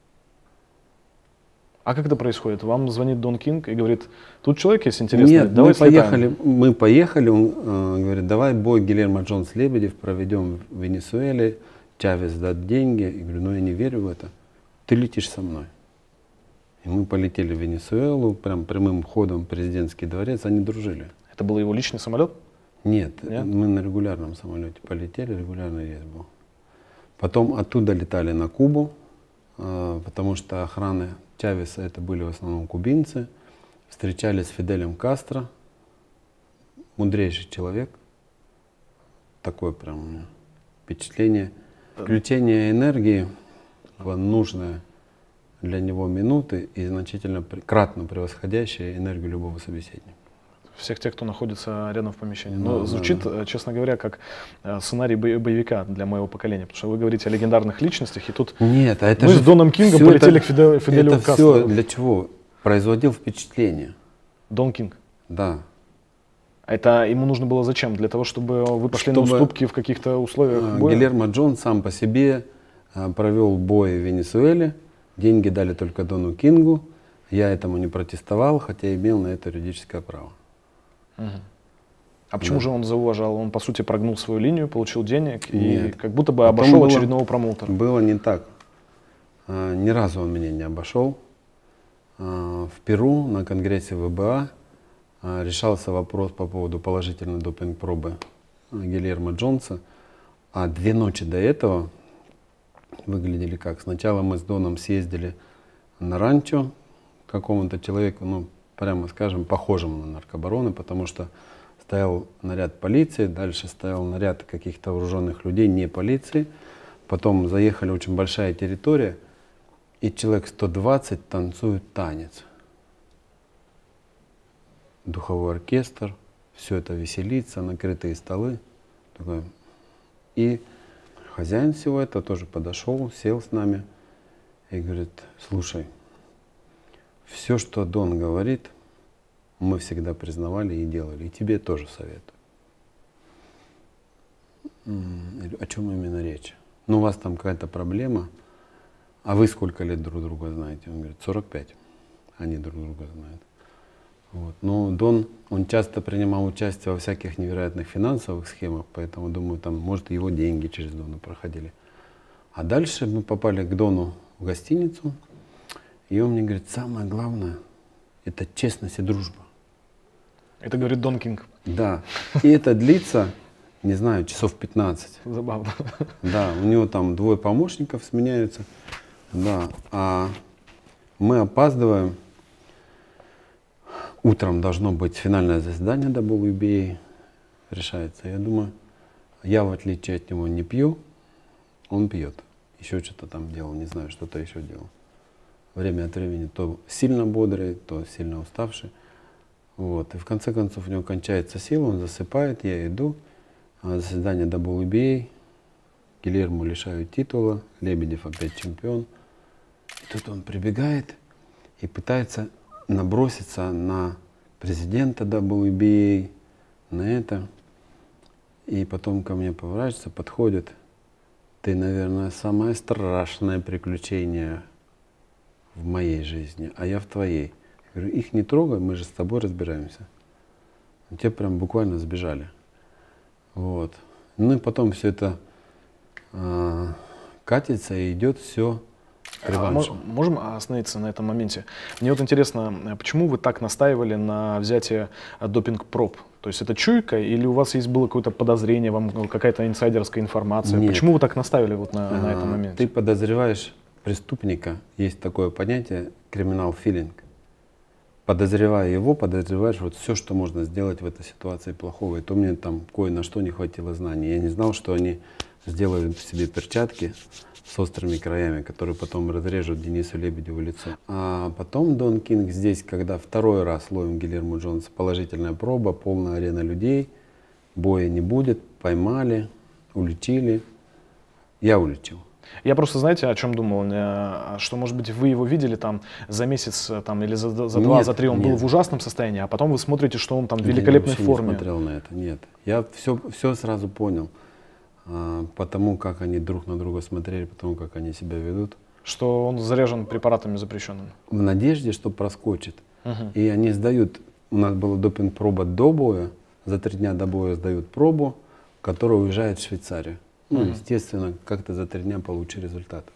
А как это происходит? Вам звонит Дон Кинг и говорит, тут человек есть интересный, Нет, давай мы поехали, мы поехали, он э, говорит, давай бой Гильермо Джонс Лебедев проведем в Венесуэле, Чавес даст деньги. Я говорю, ну я не верю в это, ты летишь со мной. И мы полетели в Венесуэлу, прям прямым ходом в президентский дворец, они дружили. Это был его личный самолет? Нет, Нет? мы на регулярном самолете полетели, регулярный рейс был. Потом оттуда летали на Кубу, э, потому что охраны Чавеса это были в основном кубинцы. Встречались с Фиделем Кастро, мудрейший человек. Такое прям у меня впечатление. Включение энергии в нужные для него минуты и значительно кратно превосходящее энергию любого собеседника. Всех тех, кто находится рядом в помещении. Да, Но да, звучит, да. честно говоря, как сценарий боевика для моего поколения, потому что вы говорите о легендарных личностях, и тут Нет, а это мы же с Доном Кингом полетели это, к Фиделю, Фиделю это Кастро. все для чего? Производил впечатление. Дон Кинг? Да. Это ему нужно было зачем? Для того, чтобы вы пошли чтобы, на уступки в каких-то условиях боя? Гильермо Джонс сам по себе а, провел бой в Венесуэле. Деньги дали только Дону Кингу. Я этому не протестовал, хотя имел на это юридическое право. Угу. А почему да. же он зауважал? Он, по сути, прогнул свою линию, получил денег и Нет. как будто бы Потом обошел было, очередного промоутера. Было не так. А, ни разу он меня не обошел. А, в Перу на конгрессе вэ бэ а, решался вопрос по поводу положительной допинг-пробы Гильермо Джонса. А две ночи до этого выглядели как? Сначала мы с Доном съездили на ранчо к какому-то человеку, ну, прямо скажем, похожему на наркобарона, потому что стоял наряд полиции, дальше стоял наряд каких-то вооруженных людей, не полиции. Потом заехали, очень большая территория, и человек сто двадцать танцует танец. Духовой оркестр, все это веселится, накрытые столы. Такое. И хозяин всего этого тоже подошел, сел с нами и говорит: слушай, все, что Дон говорит, мы всегда признавали и делали, и тебе тоже советую. О чем именно речь? Ну, у вас там какая-то проблема, а вы сколько лет друг друга знаете? Он говорит: сорок пять. Они друг друга знают. Вот. Но Дон, он часто принимал участие во всяких невероятных финансовых схемах, поэтому, думаю, там, может, его деньги через Дона проходили. А дальше мы попали к Дону в гостиницу, и он мне говорит: самое главное — это честность и дружба. Это говорит Дон Кинг. Да. И это длится, не знаю, часов пятнадцать. Забавно. Да, у него там двое помощников сменяются. Да. А мы опаздываем. Утром должно быть финальное заседание дабл ю би эй, решается. Я думаю, я в отличие от него не пью, он пьет. Еще что-то там делал, не знаю, что-то еще делал. Время от времени то сильно бодрый, то сильно уставший. Вот. И в конце концов у него кончается сила, он засыпает, я иду. Заседание дабл ю би эй, Гильермо лишают титула, Лебедев опять чемпион. И тут он прибегает и пытается наброситься на президента дабл ю би эй, на это. И потом ко мне поворачивается, подходит: ты, наверное, самое страшное приключение в моей жизни, а я в твоей. Я говорю: их не трогай, мы же с тобой разбираемся. Те прям буквально сбежали. Вот. Ну и потом все это э, катится и идет все. А можем остановиться на этом моменте? Мне вот интересно, почему вы так настаивали на взятии допинг-проб? То есть это чуйка или у вас есть было какое-то подозрение, вам какая-то инсайдерская информация? Нет. Почему вы так наставили вот на, на а, этом моменте? Ты подозреваешь преступника, есть такое понятие криминал-филинг. Подозревая его, подозреваешь вот все, что можно сделать в этой ситуации плохого. И то мне там кое на что не хватило знаний. Я не знал, что они сделали в себе перчатки с острыми краями, которые потом разрежут Денису Лебедеву лицо. А потом Дон Кинг здесь, когда второй раз ловим Гильермо Джонса, положительная проба, полная арена людей, боя не будет, поймали, уличили. Я уличил. Я просто, знаете, о чем думал, что, может быть, вы его видели там за месяц там, или за, за два, нет, за три он нет. был в ужасном состоянии, а потом вы смотрите, что он там в Я великолепной вообще форме. не смотрел на это, нет. Я все, все сразу понял, а, потому как они друг на друга смотрели, потому как они себя ведут. Что он заряжен препаратами запрещенными. В надежде, что проскочит. Угу. И они сдают, у нас была допинг-проба до боя, за три дня до боя сдают пробу, которая уезжает в Швейцарию. Ну, Угу. естественно, как-то за три дня получше результат.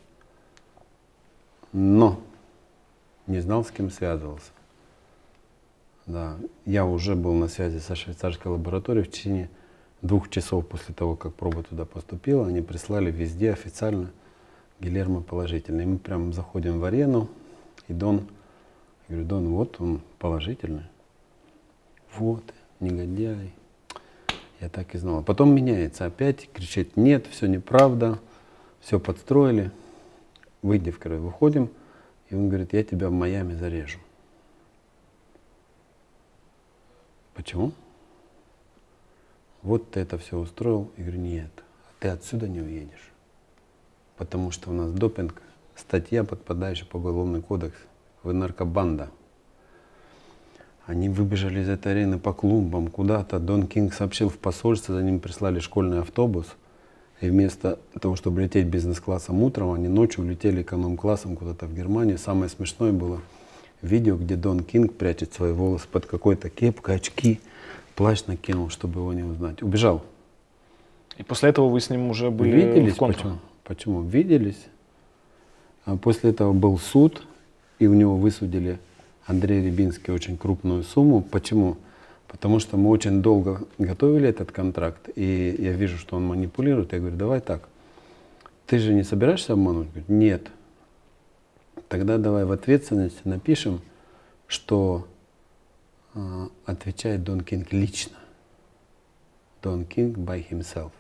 Но не знал, с кем связывался. Да, я уже был на связи со швейцарской лабораторией в течение двух часов после того, как проба туда поступила. Они прислали везде официально Гильермо положительный. И мы прям заходим в арену, и Дон, я говорю: Дон, вот он положительный. Вот, негодяй. Я так и знал. Потом меняется опять, кричит: нет, все неправда, все подстроили. Выйди в край, выходим, и он говорит: я тебя в Майами зарежу. Почему? Вот ты это все устроил. Я говорю: нет, ты отсюда не уедешь. Потому что у нас допинг, статья, подпадающая под уголовный кодекс, вы наркобанда. Они выбежали из этой арены по клумбам куда-то. Дон Кинг сообщил в посольство, за ним прислали школьный автобус. И вместо того, чтобы лететь бизнес-классом утром, они ночью улетели эконом-классом куда-то в Германию. Самое смешное было видео, где Дон Кинг прячет свои волосы под какой-то кепкой, очки, плащ накинул, чтобы его не узнать. Убежал. И после этого вы с ним уже были Виделись? в контр? Почему? Почему? Виделись. А после этого был суд, и у него высудили Андрей Рябинский очень крупную сумму. Почему? Потому что мы очень долго готовили этот контракт, и я вижу, что он манипулирует. Я говорю, давай так, ты же не собираешься обмануть? Говорит, нет. Тогда давай в ответственности напишем, что э, отвечает Дон Кинг лично. Дон Кинг by himself.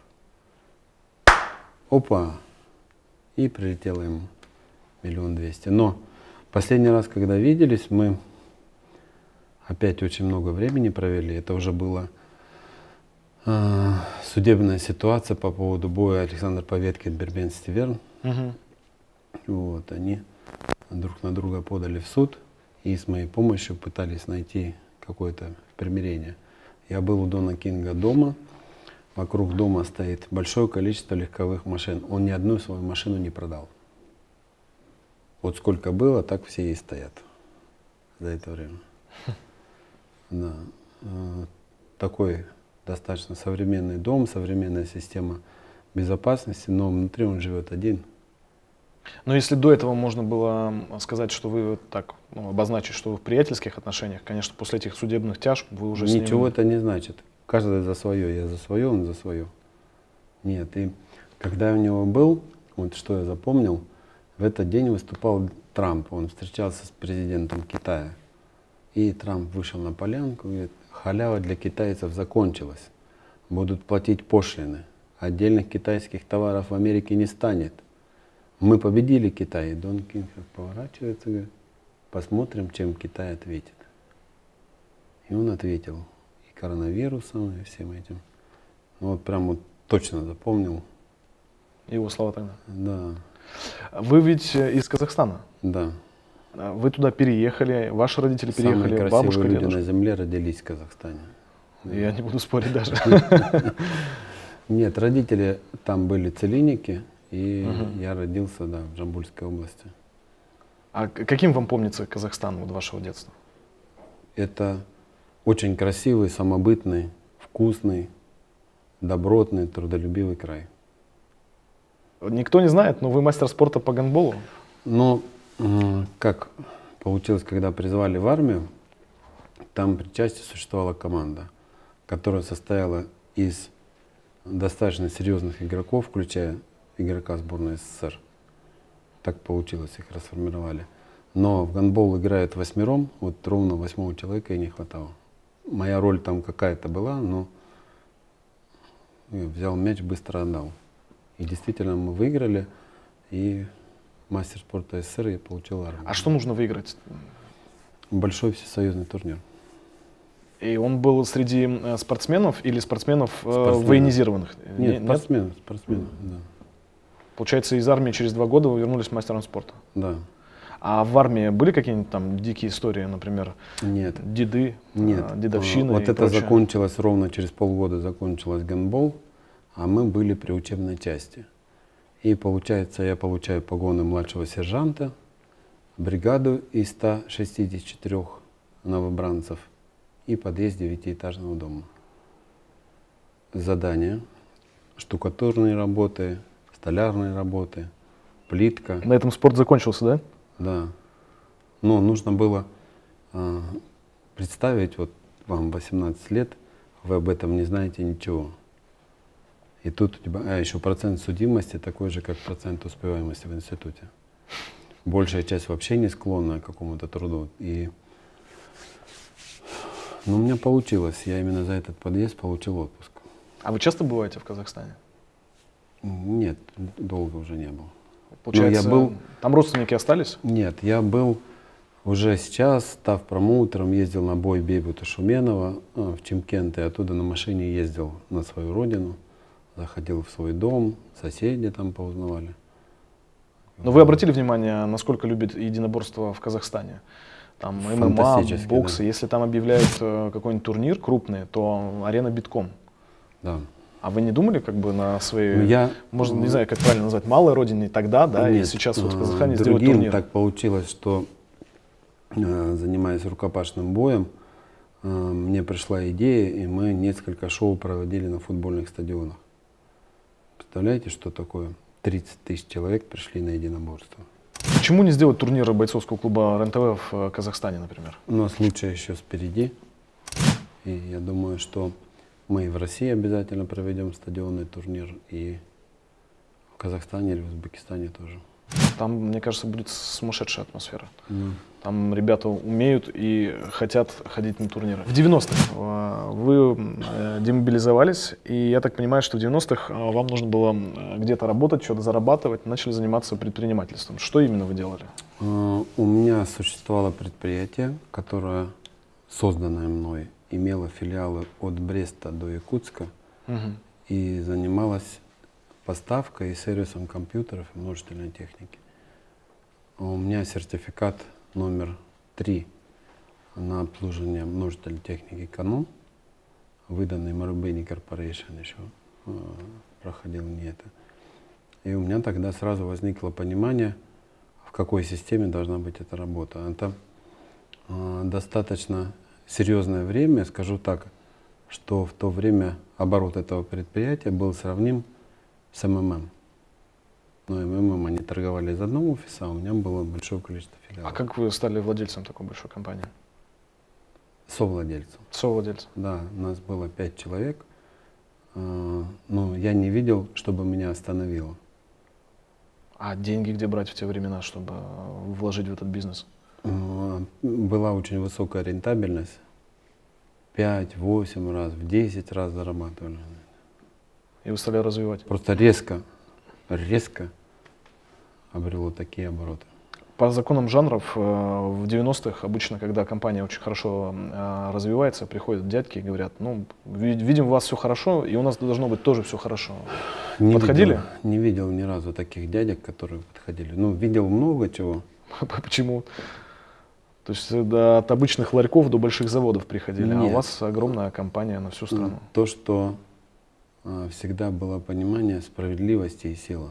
Опа! И прилетело ему миллион двести. Но последний раз, когда виделись, мы опять очень много времени провели. Это уже была э, судебная ситуация по поводу боя Александра Поветкин, Бербен Стиверн. Угу. Вот, они друг на друга подали в суд и с моей помощью пытались найти какое-то примирение. Я был у Дона Кинга дома. Вокруг дома стоит большое количество легковых машин. Он ни одну свою машину не продал. Вот сколько было, так все и стоят за это время. Да. Такой достаточно современный дом, современная система безопасности, но внутри он живет один. Но если до этого можно было сказать, что вы так, ну, обозначить, что вы в приятельских отношениях, конечно, после этих судебных тяжб вы уже Ничего с ним... это не значит. Каждый за свое. Я за свое, он за свое. Нет. И когда я у него был, вот что я запомнил, в этот день выступал Трамп. Он встречался с президентом Китая. И Трамп вышел на полянку и говорит, халява для китайцев закончилась. Будут платить пошлины. Отдельных китайских товаров в Америке не станет. Мы победили Китай. И Дон Кинг поворачивается и говорит, посмотрим, чем Китай ответит. И он ответил и коронавирусом, и всем этим. Ну вот прям вот точно запомнил. Его слова тогда. Да. Вы ведь из Казахстана? Да. Вы туда переехали, ваши родители переехали, Самые бабушка, красивые люди дедушка? на земле родились в Казахстане. Я не буду спорить даже. Нет, родители там были целинники, и Угу. я родился, да, в Жамбульской области. А к- каким вам помнится Казахстан вот вашего детства? Это очень красивый, самобытный, вкусный, добротный, трудолюбивый край. Никто не знает, но вы мастер спорта по гандболу. Но м, как получилось, когда призвали в армию, там при части существовала команда, которая состояла из достаточно серьезных игроков, включая игрока сборной СССР. Так получилось, их расформировали. Но в гандбол играют восьмером, вот ровно восьмого человека и не хватало. Моя роль там какая-то была, но я взял мяч, быстро отдал. И действительно мы выиграли, и мастер спорта СССР я получил армию. А что нужно выиграть? Большой всесоюзный турнир. И он был среди э, спортсменов или спортсменов, э, Спортсменов. военизированных? Нет, спортсмен, спортсмен, да. Получается, из армии через два года вы вернулись мастером спорта. Да. А в армии были какие-нибудь там дикие истории, например, Нет. деды, Нет. э, дедовщина? Вот и это прочее? закончилось ровно через полгода, закончилось гандбол, а мы были при учебной части. И получается, я получаю погоны младшего сержанта, бригаду из ста шестидесяти четырёх новобранцев и подъезд девятиэтажного дома. Задания: штукатурные работы, столярные работы, плитка. На этом спорт закончился, да? Да. Но нужно было э, представить, вот вам восемнадцать лет, вы об этом не знаете ничего. И тут у тебя, а еще процент судимости такой же, как процент успеваемости в институте. Большая часть вообще не склонна к какому-то труду. И, ну, у меня получилось. Я именно за этот подъезд получил отпуск. А вы часто бываете в Казахстане? Нет, долго уже не был. Получается, я был- там родственники остались? Нет, я был уже сейчас, став промоутером, ездил на бой Бейбута Шуменова а, в Чимкент, и оттуда на машине ездил на свою родину, заходил в свой дом, соседи там поузнавали. Но вы обратили внимание, насколько любят единоборство в Казахстане? Там ММА, Фантастически, боксы. да. Если там объявляют э, какой-нибудь турнир крупный, то арена битком. Да. А вы не думали как бы на своей, Ну, я, можно, не знаю, как правильно назвать, малой родине тогда, да, и Нет, сейчас вот в а, Казахстане сделать другим турнир? так получилось, что э, занимаясь рукопашным боем, э, мне пришла идея, и мы несколько шоу проводили на футбольных стадионах. Представляете, что такое? тридцать тысяч человек пришли на единоборство. Почему не сделать турнир бойцовского клуба РЕН-ТВ в э, Казахстане, например? У нас лучшее еще впереди. И я думаю, что мы и в России обязательно проведем стадионный турнир, и в Казахстане или в Узбекистане тоже. Там, мне кажется, будет сумасшедшая атмосфера. Mm. Там ребята умеют и хотят ходить на турниры. В девяностых вы демобилизовались, и я так понимаю, что в девяностых вам нужно было где-то работать, что-то зарабатывать, начали заниматься предпринимательством. Что именно вы делали? Uh, у меня существовало предприятие, которое, созданное мной, имело филиалы от Бреста до Якутска Угу. и занималось поставкой и сервисом компьютеров и множительной техники. У меня сертификат номер три на обслуживание множительной техники Canon, выданный Marubeni Corporation еще э, проходил мне это. И у меня тогда сразу возникло понимание, в какой системе должна быть эта работа. Это э, достаточно серьезное время, скажу так, что в то время оборот этого предприятия был сравним с эм эм эм. Но эм эм эм они торговали из одного офиса, а у меня было большое количество филиалов. А как вы стали владельцем такой большой компании? Совладельцем. Совладельцем? Да, у нас было пять человек, э, но я не видел, чтобы меня остановило. А деньги где брать в те времена, чтобы вложить в этот бизнес? Э, была очень высокая рентабельность. пять-восемь раз, в десять раз зарабатывали. И вы стали развивать? Просто резко, резко обрело такие обороты. По законам жанров в девяностых обычно, когда компания очень хорошо развивается, приходят дядьки и говорят: ну, видим, у вас все хорошо, и у нас должно быть тоже все хорошо. Не Подходили? Видел, не видел ни разу таких дядек, которые подходили. Ну, видел много чего. Почему? То есть да, от обычных ларьков до больших заводов приходили, Нет. а у вас огромная компания на всю страну. То, что э, всегда было понимание справедливости и силы.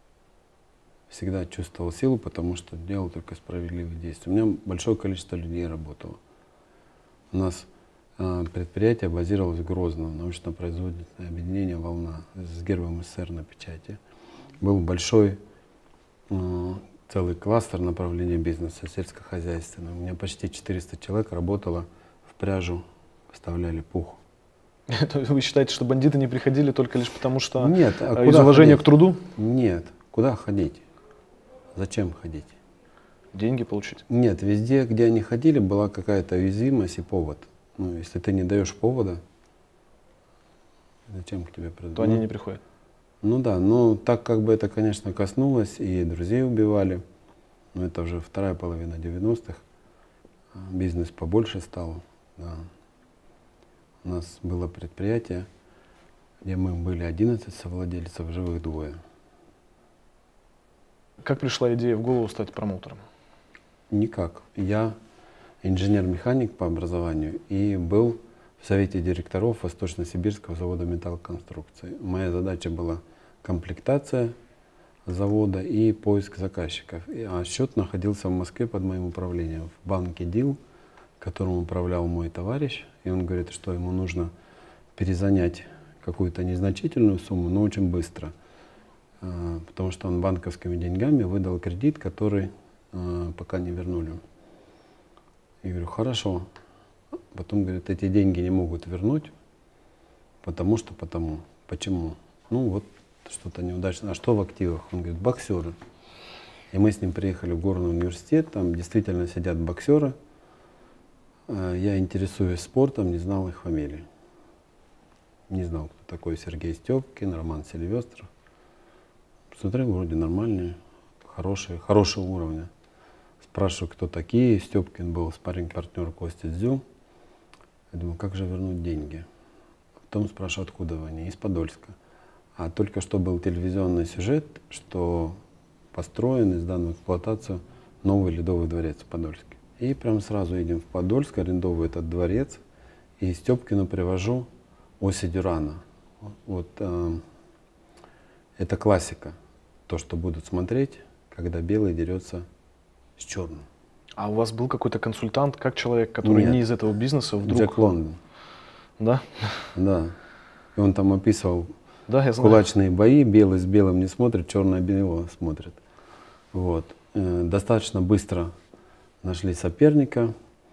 Всегда чувствовал силу, потому что делал только справедливые действия. У меня большое количество людей работало. У нас э, предприятие базировалось в Грозном, научно-производственное объединение «Волна» с гербом эс эс эс эр на печати. Был большой э, целый кластер направления бизнеса, сельскохозяйственного. У меня почти четыреста человек работало в пряжу, вставляли пух. Вы считаете, что бандиты не приходили только лишь потому, что Нет, а из уважения ходить? к труду? Нет. Куда ходить? Зачем ходить? Деньги получить? Нет, везде, где они ходили, была какая-то уязвимость и повод. Ну, если ты не даешь повода, зачем к тебе придут? То они не приходят. Ну да, но так как бы это, конечно, коснулось, и друзей убивали, но это уже вторая половина девяностых, бизнес побольше стал. Да. У нас было предприятие, где мы были одиннадцать совладельцев, живых двое. Как пришла идея в голову стать промоутером? Никак. Я инженер-механик по образованию и был в совете директоров Восточно-Сибирского завода металлоконструкций. Моя задача была комплектация завода и поиск заказчиков. А счет находился в Москве под моим управлением, в банке ДИЛ, которым управлял мой товарищ. И он говорит, что ему нужно перезанять какую-то незначительную сумму, но очень быстро. Потому что он банковскими деньгами выдал кредит, который пока не вернули. Я говорю, хорошо. Потом, говорит, эти деньги не могут вернуть, потому что потому. Почему? Ну вот, что-то неудачно. А что в активах? Он говорит, боксеры. И мы с ним приехали в горный университет, там действительно сидят боксеры. Я интересуюсь спортом, не знал их фамилии. Не знал, кто такой Сергей Степкин, Роман Сильвестров. Смотрел, вроде нормальные, хорошие, хорошего уровня. Спрашиваю, кто такие. Степкин был спарринг-партнер Кости Дзю. Я думаю, как же вернуть деньги? Потом спрашиваю, откуда они? Из Подольска. А только что был телевизионный сюжет, что построен и сдан в эксплуатацию новый Ледовый дворец в Подольске. И прям сразу едем в Подольск, арендовываю этот дворец, и Степкину привожу Оси Дюрана. Вот, э, это классика. То, что будут смотреть, когда белый дерется с черным. А у вас был какой-то консультант, как человек, который Нет. не из этого бизнеса, вдруг... Джек Лондон. Да? Да. И он там описывал Да, я знаю. кулачные бои, белый с белым не смотрит, черное белого смотрит. Вот. Э, достаточно быстро нашли соперника,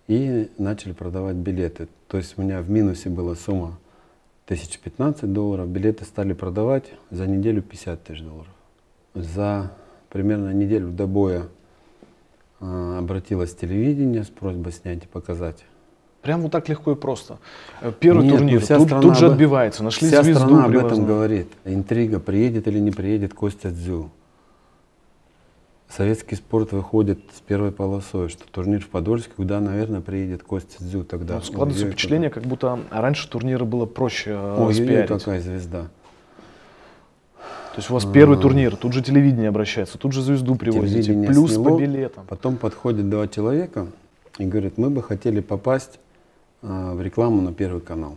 и начали продавать билеты. То есть у меня в минусе была сумма тысяча пятнадцать долларов, билеты стали продавать за неделю пятьдесят тысяч долларов. За примерно неделю до боя э, обратилось телевидение с просьбой снять и показать. Прям вот так легко и просто. Первый Нет, турнир, вся тут, страна тут же об- отбивается, нашли Вся звезду. страна об этом привозную. говорит. Интрига, приедет или не приедет Костя Дзю. Советский спорт выходит с первой полосой, что турнир в Подольске, куда, наверное, приедет Костя Дзю тогда. Ну, складывается Ой-ой, впечатление, как будто раньше турниры было проще э, Ой, спиарить. какая звезда. То есть у вас первый турнир, тут же телевидение обращается, тут же звезду привозите, Телевидение плюс сняло, по билетам. Потом подходит два человека и говорят, мы бы хотели попасть а, в рекламу на Первый канал.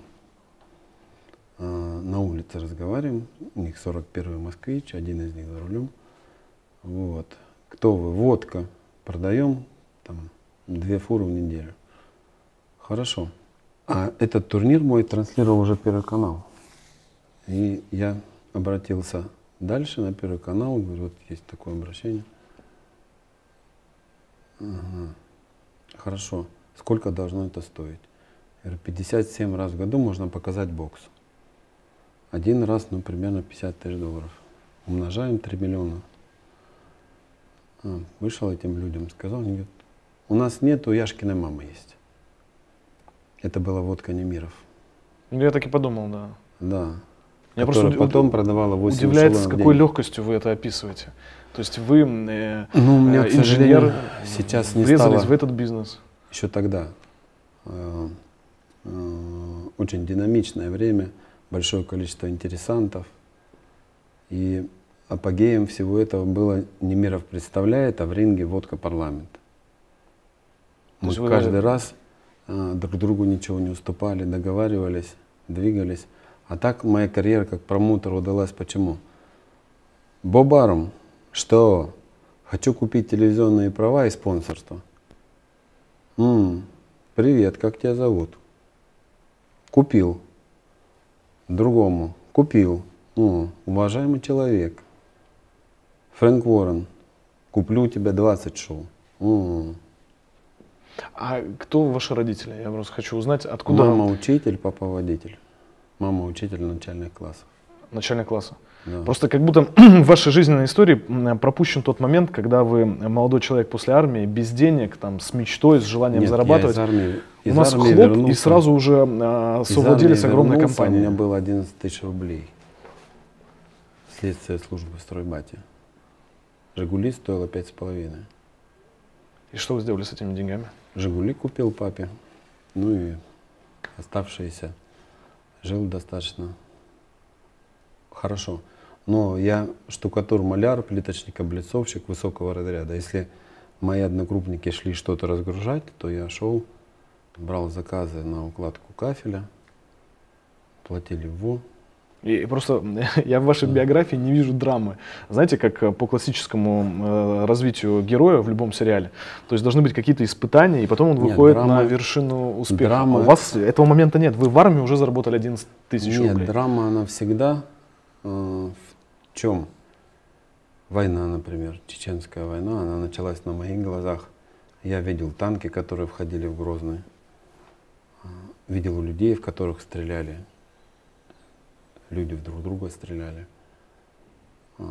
А, на улице разговариваем, у них сорок первый москвич, один из них за рулем. Вот. Кто вы? Водка. Продаем там две фуры в неделю. Хорошо. А этот турнир мой транслировал уже Первый канал. И я обратился дальше на Первый канал, говорю, вот есть такое обращение. Ага. Хорошо. Сколько должно это стоить? Я говорю, пятьдесят семь раз в году можно показать бокс. Один раз, ну, примерно пятьдесят тысяч долларов. Умножаем три миллиона. А, вышел этим людям, сказал, они говорят, у нас нет, у Яшкиной мамы есть. Это была водка Немиров. Ну, я так и подумал, да. Да. Я Которая просто потом уд- продавала восемь удивляется, с эшелонов в какой день. легкостью вы это описываете. То есть вы э, Ну, у меня, э, к сожалению, инженер, сейчас не врезались стало, в этот бизнес. еще тогда, э, э, очень динамичное время, большое количество интересантов. И апогеем всего этого было, Немиров представляет, а в ринге водка парламент. То Мы есть вы- каждый раз э, друг другу ничего не уступали, договаривались, двигались. А так моя карьера как промоутера удалась. Почему? Бобаром, что? Хочу купить телевизионные права и спонсорство. М, привет, как тебя зовут? Купил. Другому. Купил. О, уважаемый человек. Фрэнк Уоррен. Куплю у тебя двадцать шоу. О, А кто ваши родители? Я просто хочу узнать, откуда мама учитель, папа водитель. Мама учитель начальных классов. начального класса. Да. Просто как будто в вашей жизненной истории м, пропущен тот момент, когда вы молодой человек после армии, без денег, там, с мечтой, с желанием Нет, зарабатывать. Я из армии, У из нас армии хлоп, и вернулся. сразу уже а, Из совладелец армии огромной вернулся, компании. У меня было одиннадцать тысяч рублей. Следствие службы стройбати. Жигули стоило пять с половиной. И что вы сделали с этими деньгами? Жигули купил папе. Ну и оставшиеся. Жил достаточно хорошо. Но я штукатур-маляр, плиточник, облицовщик высокого разряда. Если мои одногруппники шли что-то разгружать, то я шел, брал заказы на укладку кафеля, платили в И, и просто я в вашей биографии не вижу драмы. Знаете, как э, по классическому э, развитию героя в любом сериале. То есть должны быть какие-то испытания, и потом он Нет, выходит драма- на вершину успеха. драма- А у вас этого момента нет. Вы в армии уже заработали одиннадцать тысяч Нет, рублей. драма, она всегда э, в чем? Война, например, чеченская война, она началась на моих глазах. Я видел танки, которые входили в Грозный, э, видел людей, в которых стреляли. Люди в друг друга стреляли. Э,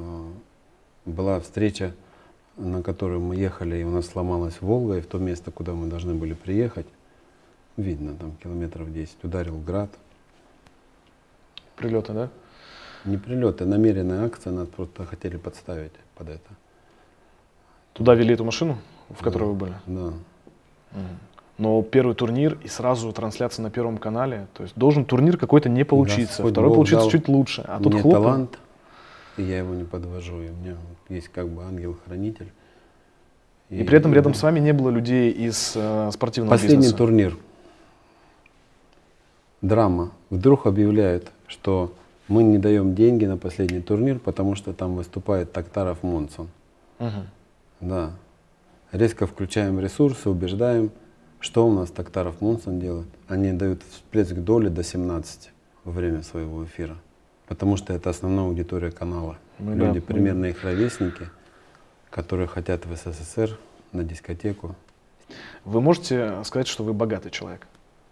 была встреча, на которую мы ехали, и у нас сломалась Волга, и в то место, куда мы должны были приехать, видно, там километров десять, ударил град. Прилеты, да? Не прилеты, намеренная акция, нас просто хотели подставить под это. Туда вели эту машину, в которой Да, вы были? Да. Но первый турнир и сразу трансляция на Первом канале. То есть должен турнир какой-то не получиться, Господь второй Бог получится дал чуть лучше. А тут Мне хлоп. талант, и я его не подвожу. И у меня есть как бы ангел-хранитель. И при этом рядом с вами не было людей из э, спортивного Последний бизнеса. турнир. Драма. Вдруг объявляют, что мы не даем деньги на последний турнир, потому что там выступает Токтаров Монсон. Мгм. Да. Резко включаем ресурсы, убеждаем, что у нас Токтаров Монсон делает. Они дают всплеск доли до семнадцати во время своего эфира. Потому что это основная аудитория канала. Ну Люди, да, примерно их ровесники, которые хотят в СССР на дискотеку Вы можете сказать, что вы богатый человек?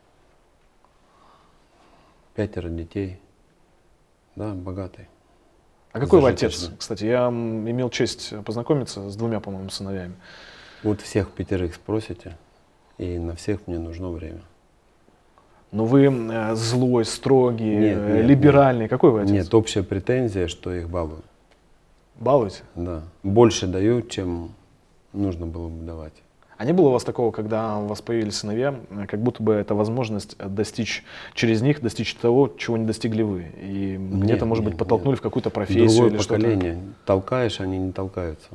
Пятеро детей. Да, богатый. А какой вы Зажиточный. отец? Кстати, я м, имел честь познакомиться с двумя, по-моему, сыновьями. Вот всех пятерых спросите, и на всех мне нужно время. Но вы э, злой, строгий, Нет, э, нет, либеральный. Какой вы отец? Нет, общая претензия, что их балую. Балуете? Да. Больше даю, чем нужно было бы давать. А не было у вас такого, когда у вас появились сыновья, э, как будто бы это возможность достичь, через них достичь того, чего не достигли вы? И где-то, может быть, нет, подтолкнули нет. в какую-то профессию Другое или что-то? поколение. Толкаешь, они не толкаются.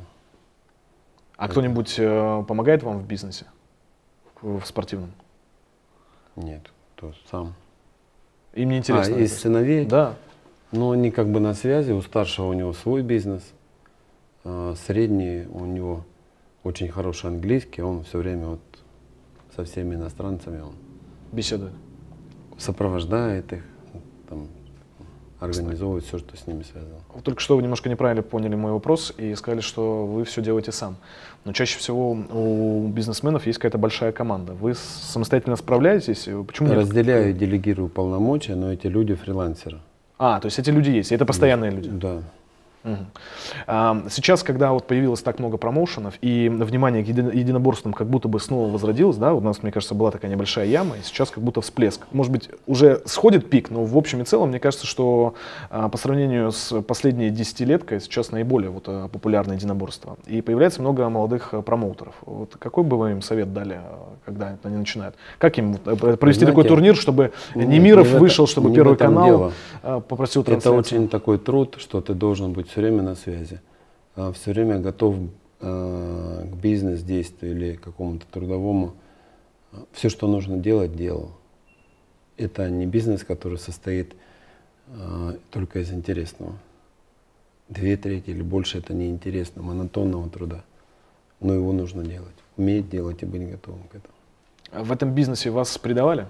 А кто-нибудь э, помогает вам в бизнесе, в, в спортивном? Нет, то сам. Им не интересно. А, из это? сыновей? Да. Ну, они как бы на связи. У старшего у него свой бизнес. А средний у него очень хороший английский. Он все время вот со всеми иностранцами он Беседует. сопровождает их, там, организовывает все, что с ними связано. Вот только что вы немножко неправильно поняли мой вопрос и сказали, что вы все делаете сам. Но чаще всего у бизнесменов есть какая-то большая команда. Вы самостоятельно справляетесь? Почему нет? Разделяю и делегирую полномочия, но эти люди фрилансеры. А, то есть эти люди есть, и это постоянные люди? Да. Угу. А, сейчас, когда вот появилось так много промоушенов и внимание к еди- единоборствам как будто бы снова возродилось, да, у нас, мне кажется, была такая небольшая яма, и сейчас как будто всплеск. Может быть, уже сходит пик, но в общем и целом, мне кажется, что а, по сравнению с последней десятилеткой сейчас наиболее вот, а, популярное единоборство. И появляется много молодых а, промоутеров. Вот какой бы вы им совет дали, а, когда они начинают? Как им вот, а, провести Знаете, такой турнир, чтобы нет, Немиров не в вышел, это- чтобы не в Первый этом канал дело. а, попросил Это трансляцию? очень такой труд, что ты должен быть все время на связи, все время готов э, к бизнес-действию или к какому-то трудовому. Все, что нужно делать, делал. Это не бизнес, который состоит э, только из интересного. Две трети или больше это неинтересно, монотонного труда. Но его нужно делать. Уметь делать и быть готовым к этому. В этом бизнесе вас предавали?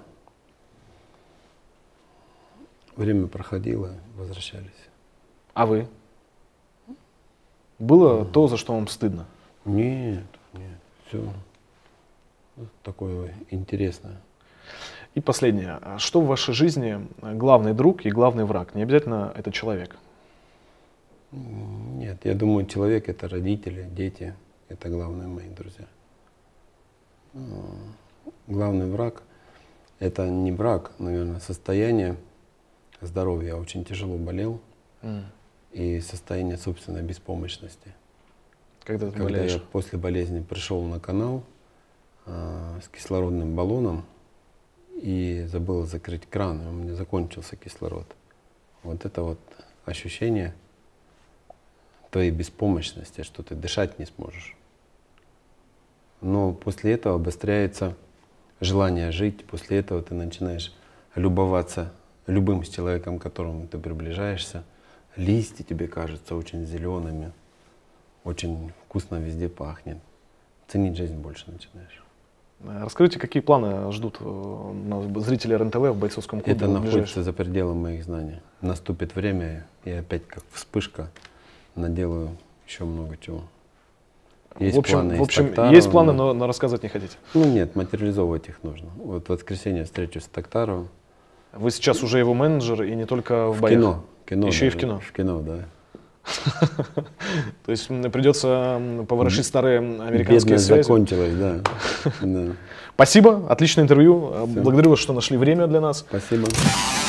Время проходило, возвращались. А вы? Было то, за что вам стыдно? Нет, нет, все такое интересное. И последнее. А что в вашей жизни главный друг и главный враг? Не обязательно это человек. Нет, я думаю, человек — это родители, дети, это главные мои друзья. Главный враг — это не враг, наверное, состояние здоровья. Я очень тяжело болел. Mm. И состояние собственной беспомощности. Когда ты Когда болеешь? я после болезни пришел на канал э, с кислородным баллоном и забыл закрыть кран, и у меня закончился кислород. Вот это вот ощущение твоей беспомощности, что ты дышать не сможешь. Но после этого обостряется желание жить, после этого ты начинаешь любоваться любым человеком, к которому ты приближаешься. Листья тебе кажутся очень зелеными, очень вкусно везде пахнет. Ценить жизнь больше начинаешь. Расскажите, какие планы ждут э, зрители РЕН-ТВ в бойцовском клубе? Это находится ближайшем? за пределом моих знаний. Наступит время, и опять как вспышка наделаю еще много чего. Есть в общем, планы, в общем, Токтарова, есть планы, но, но рассказывать не хотите. Ну нет, материализовывать их нужно. Вот в воскресенье встречусь с Токтаровым. Вы сейчас уже его менеджер и не только в, В боях. кино. кино Еще и в даже. кино. В кино, да. То есть м, придется м, поворошить старые американские Бедность связи. закончилась, да. Да. Спасибо, отличное интервью. Всё. Благодарю вас, что нашли время для нас. Спасибо.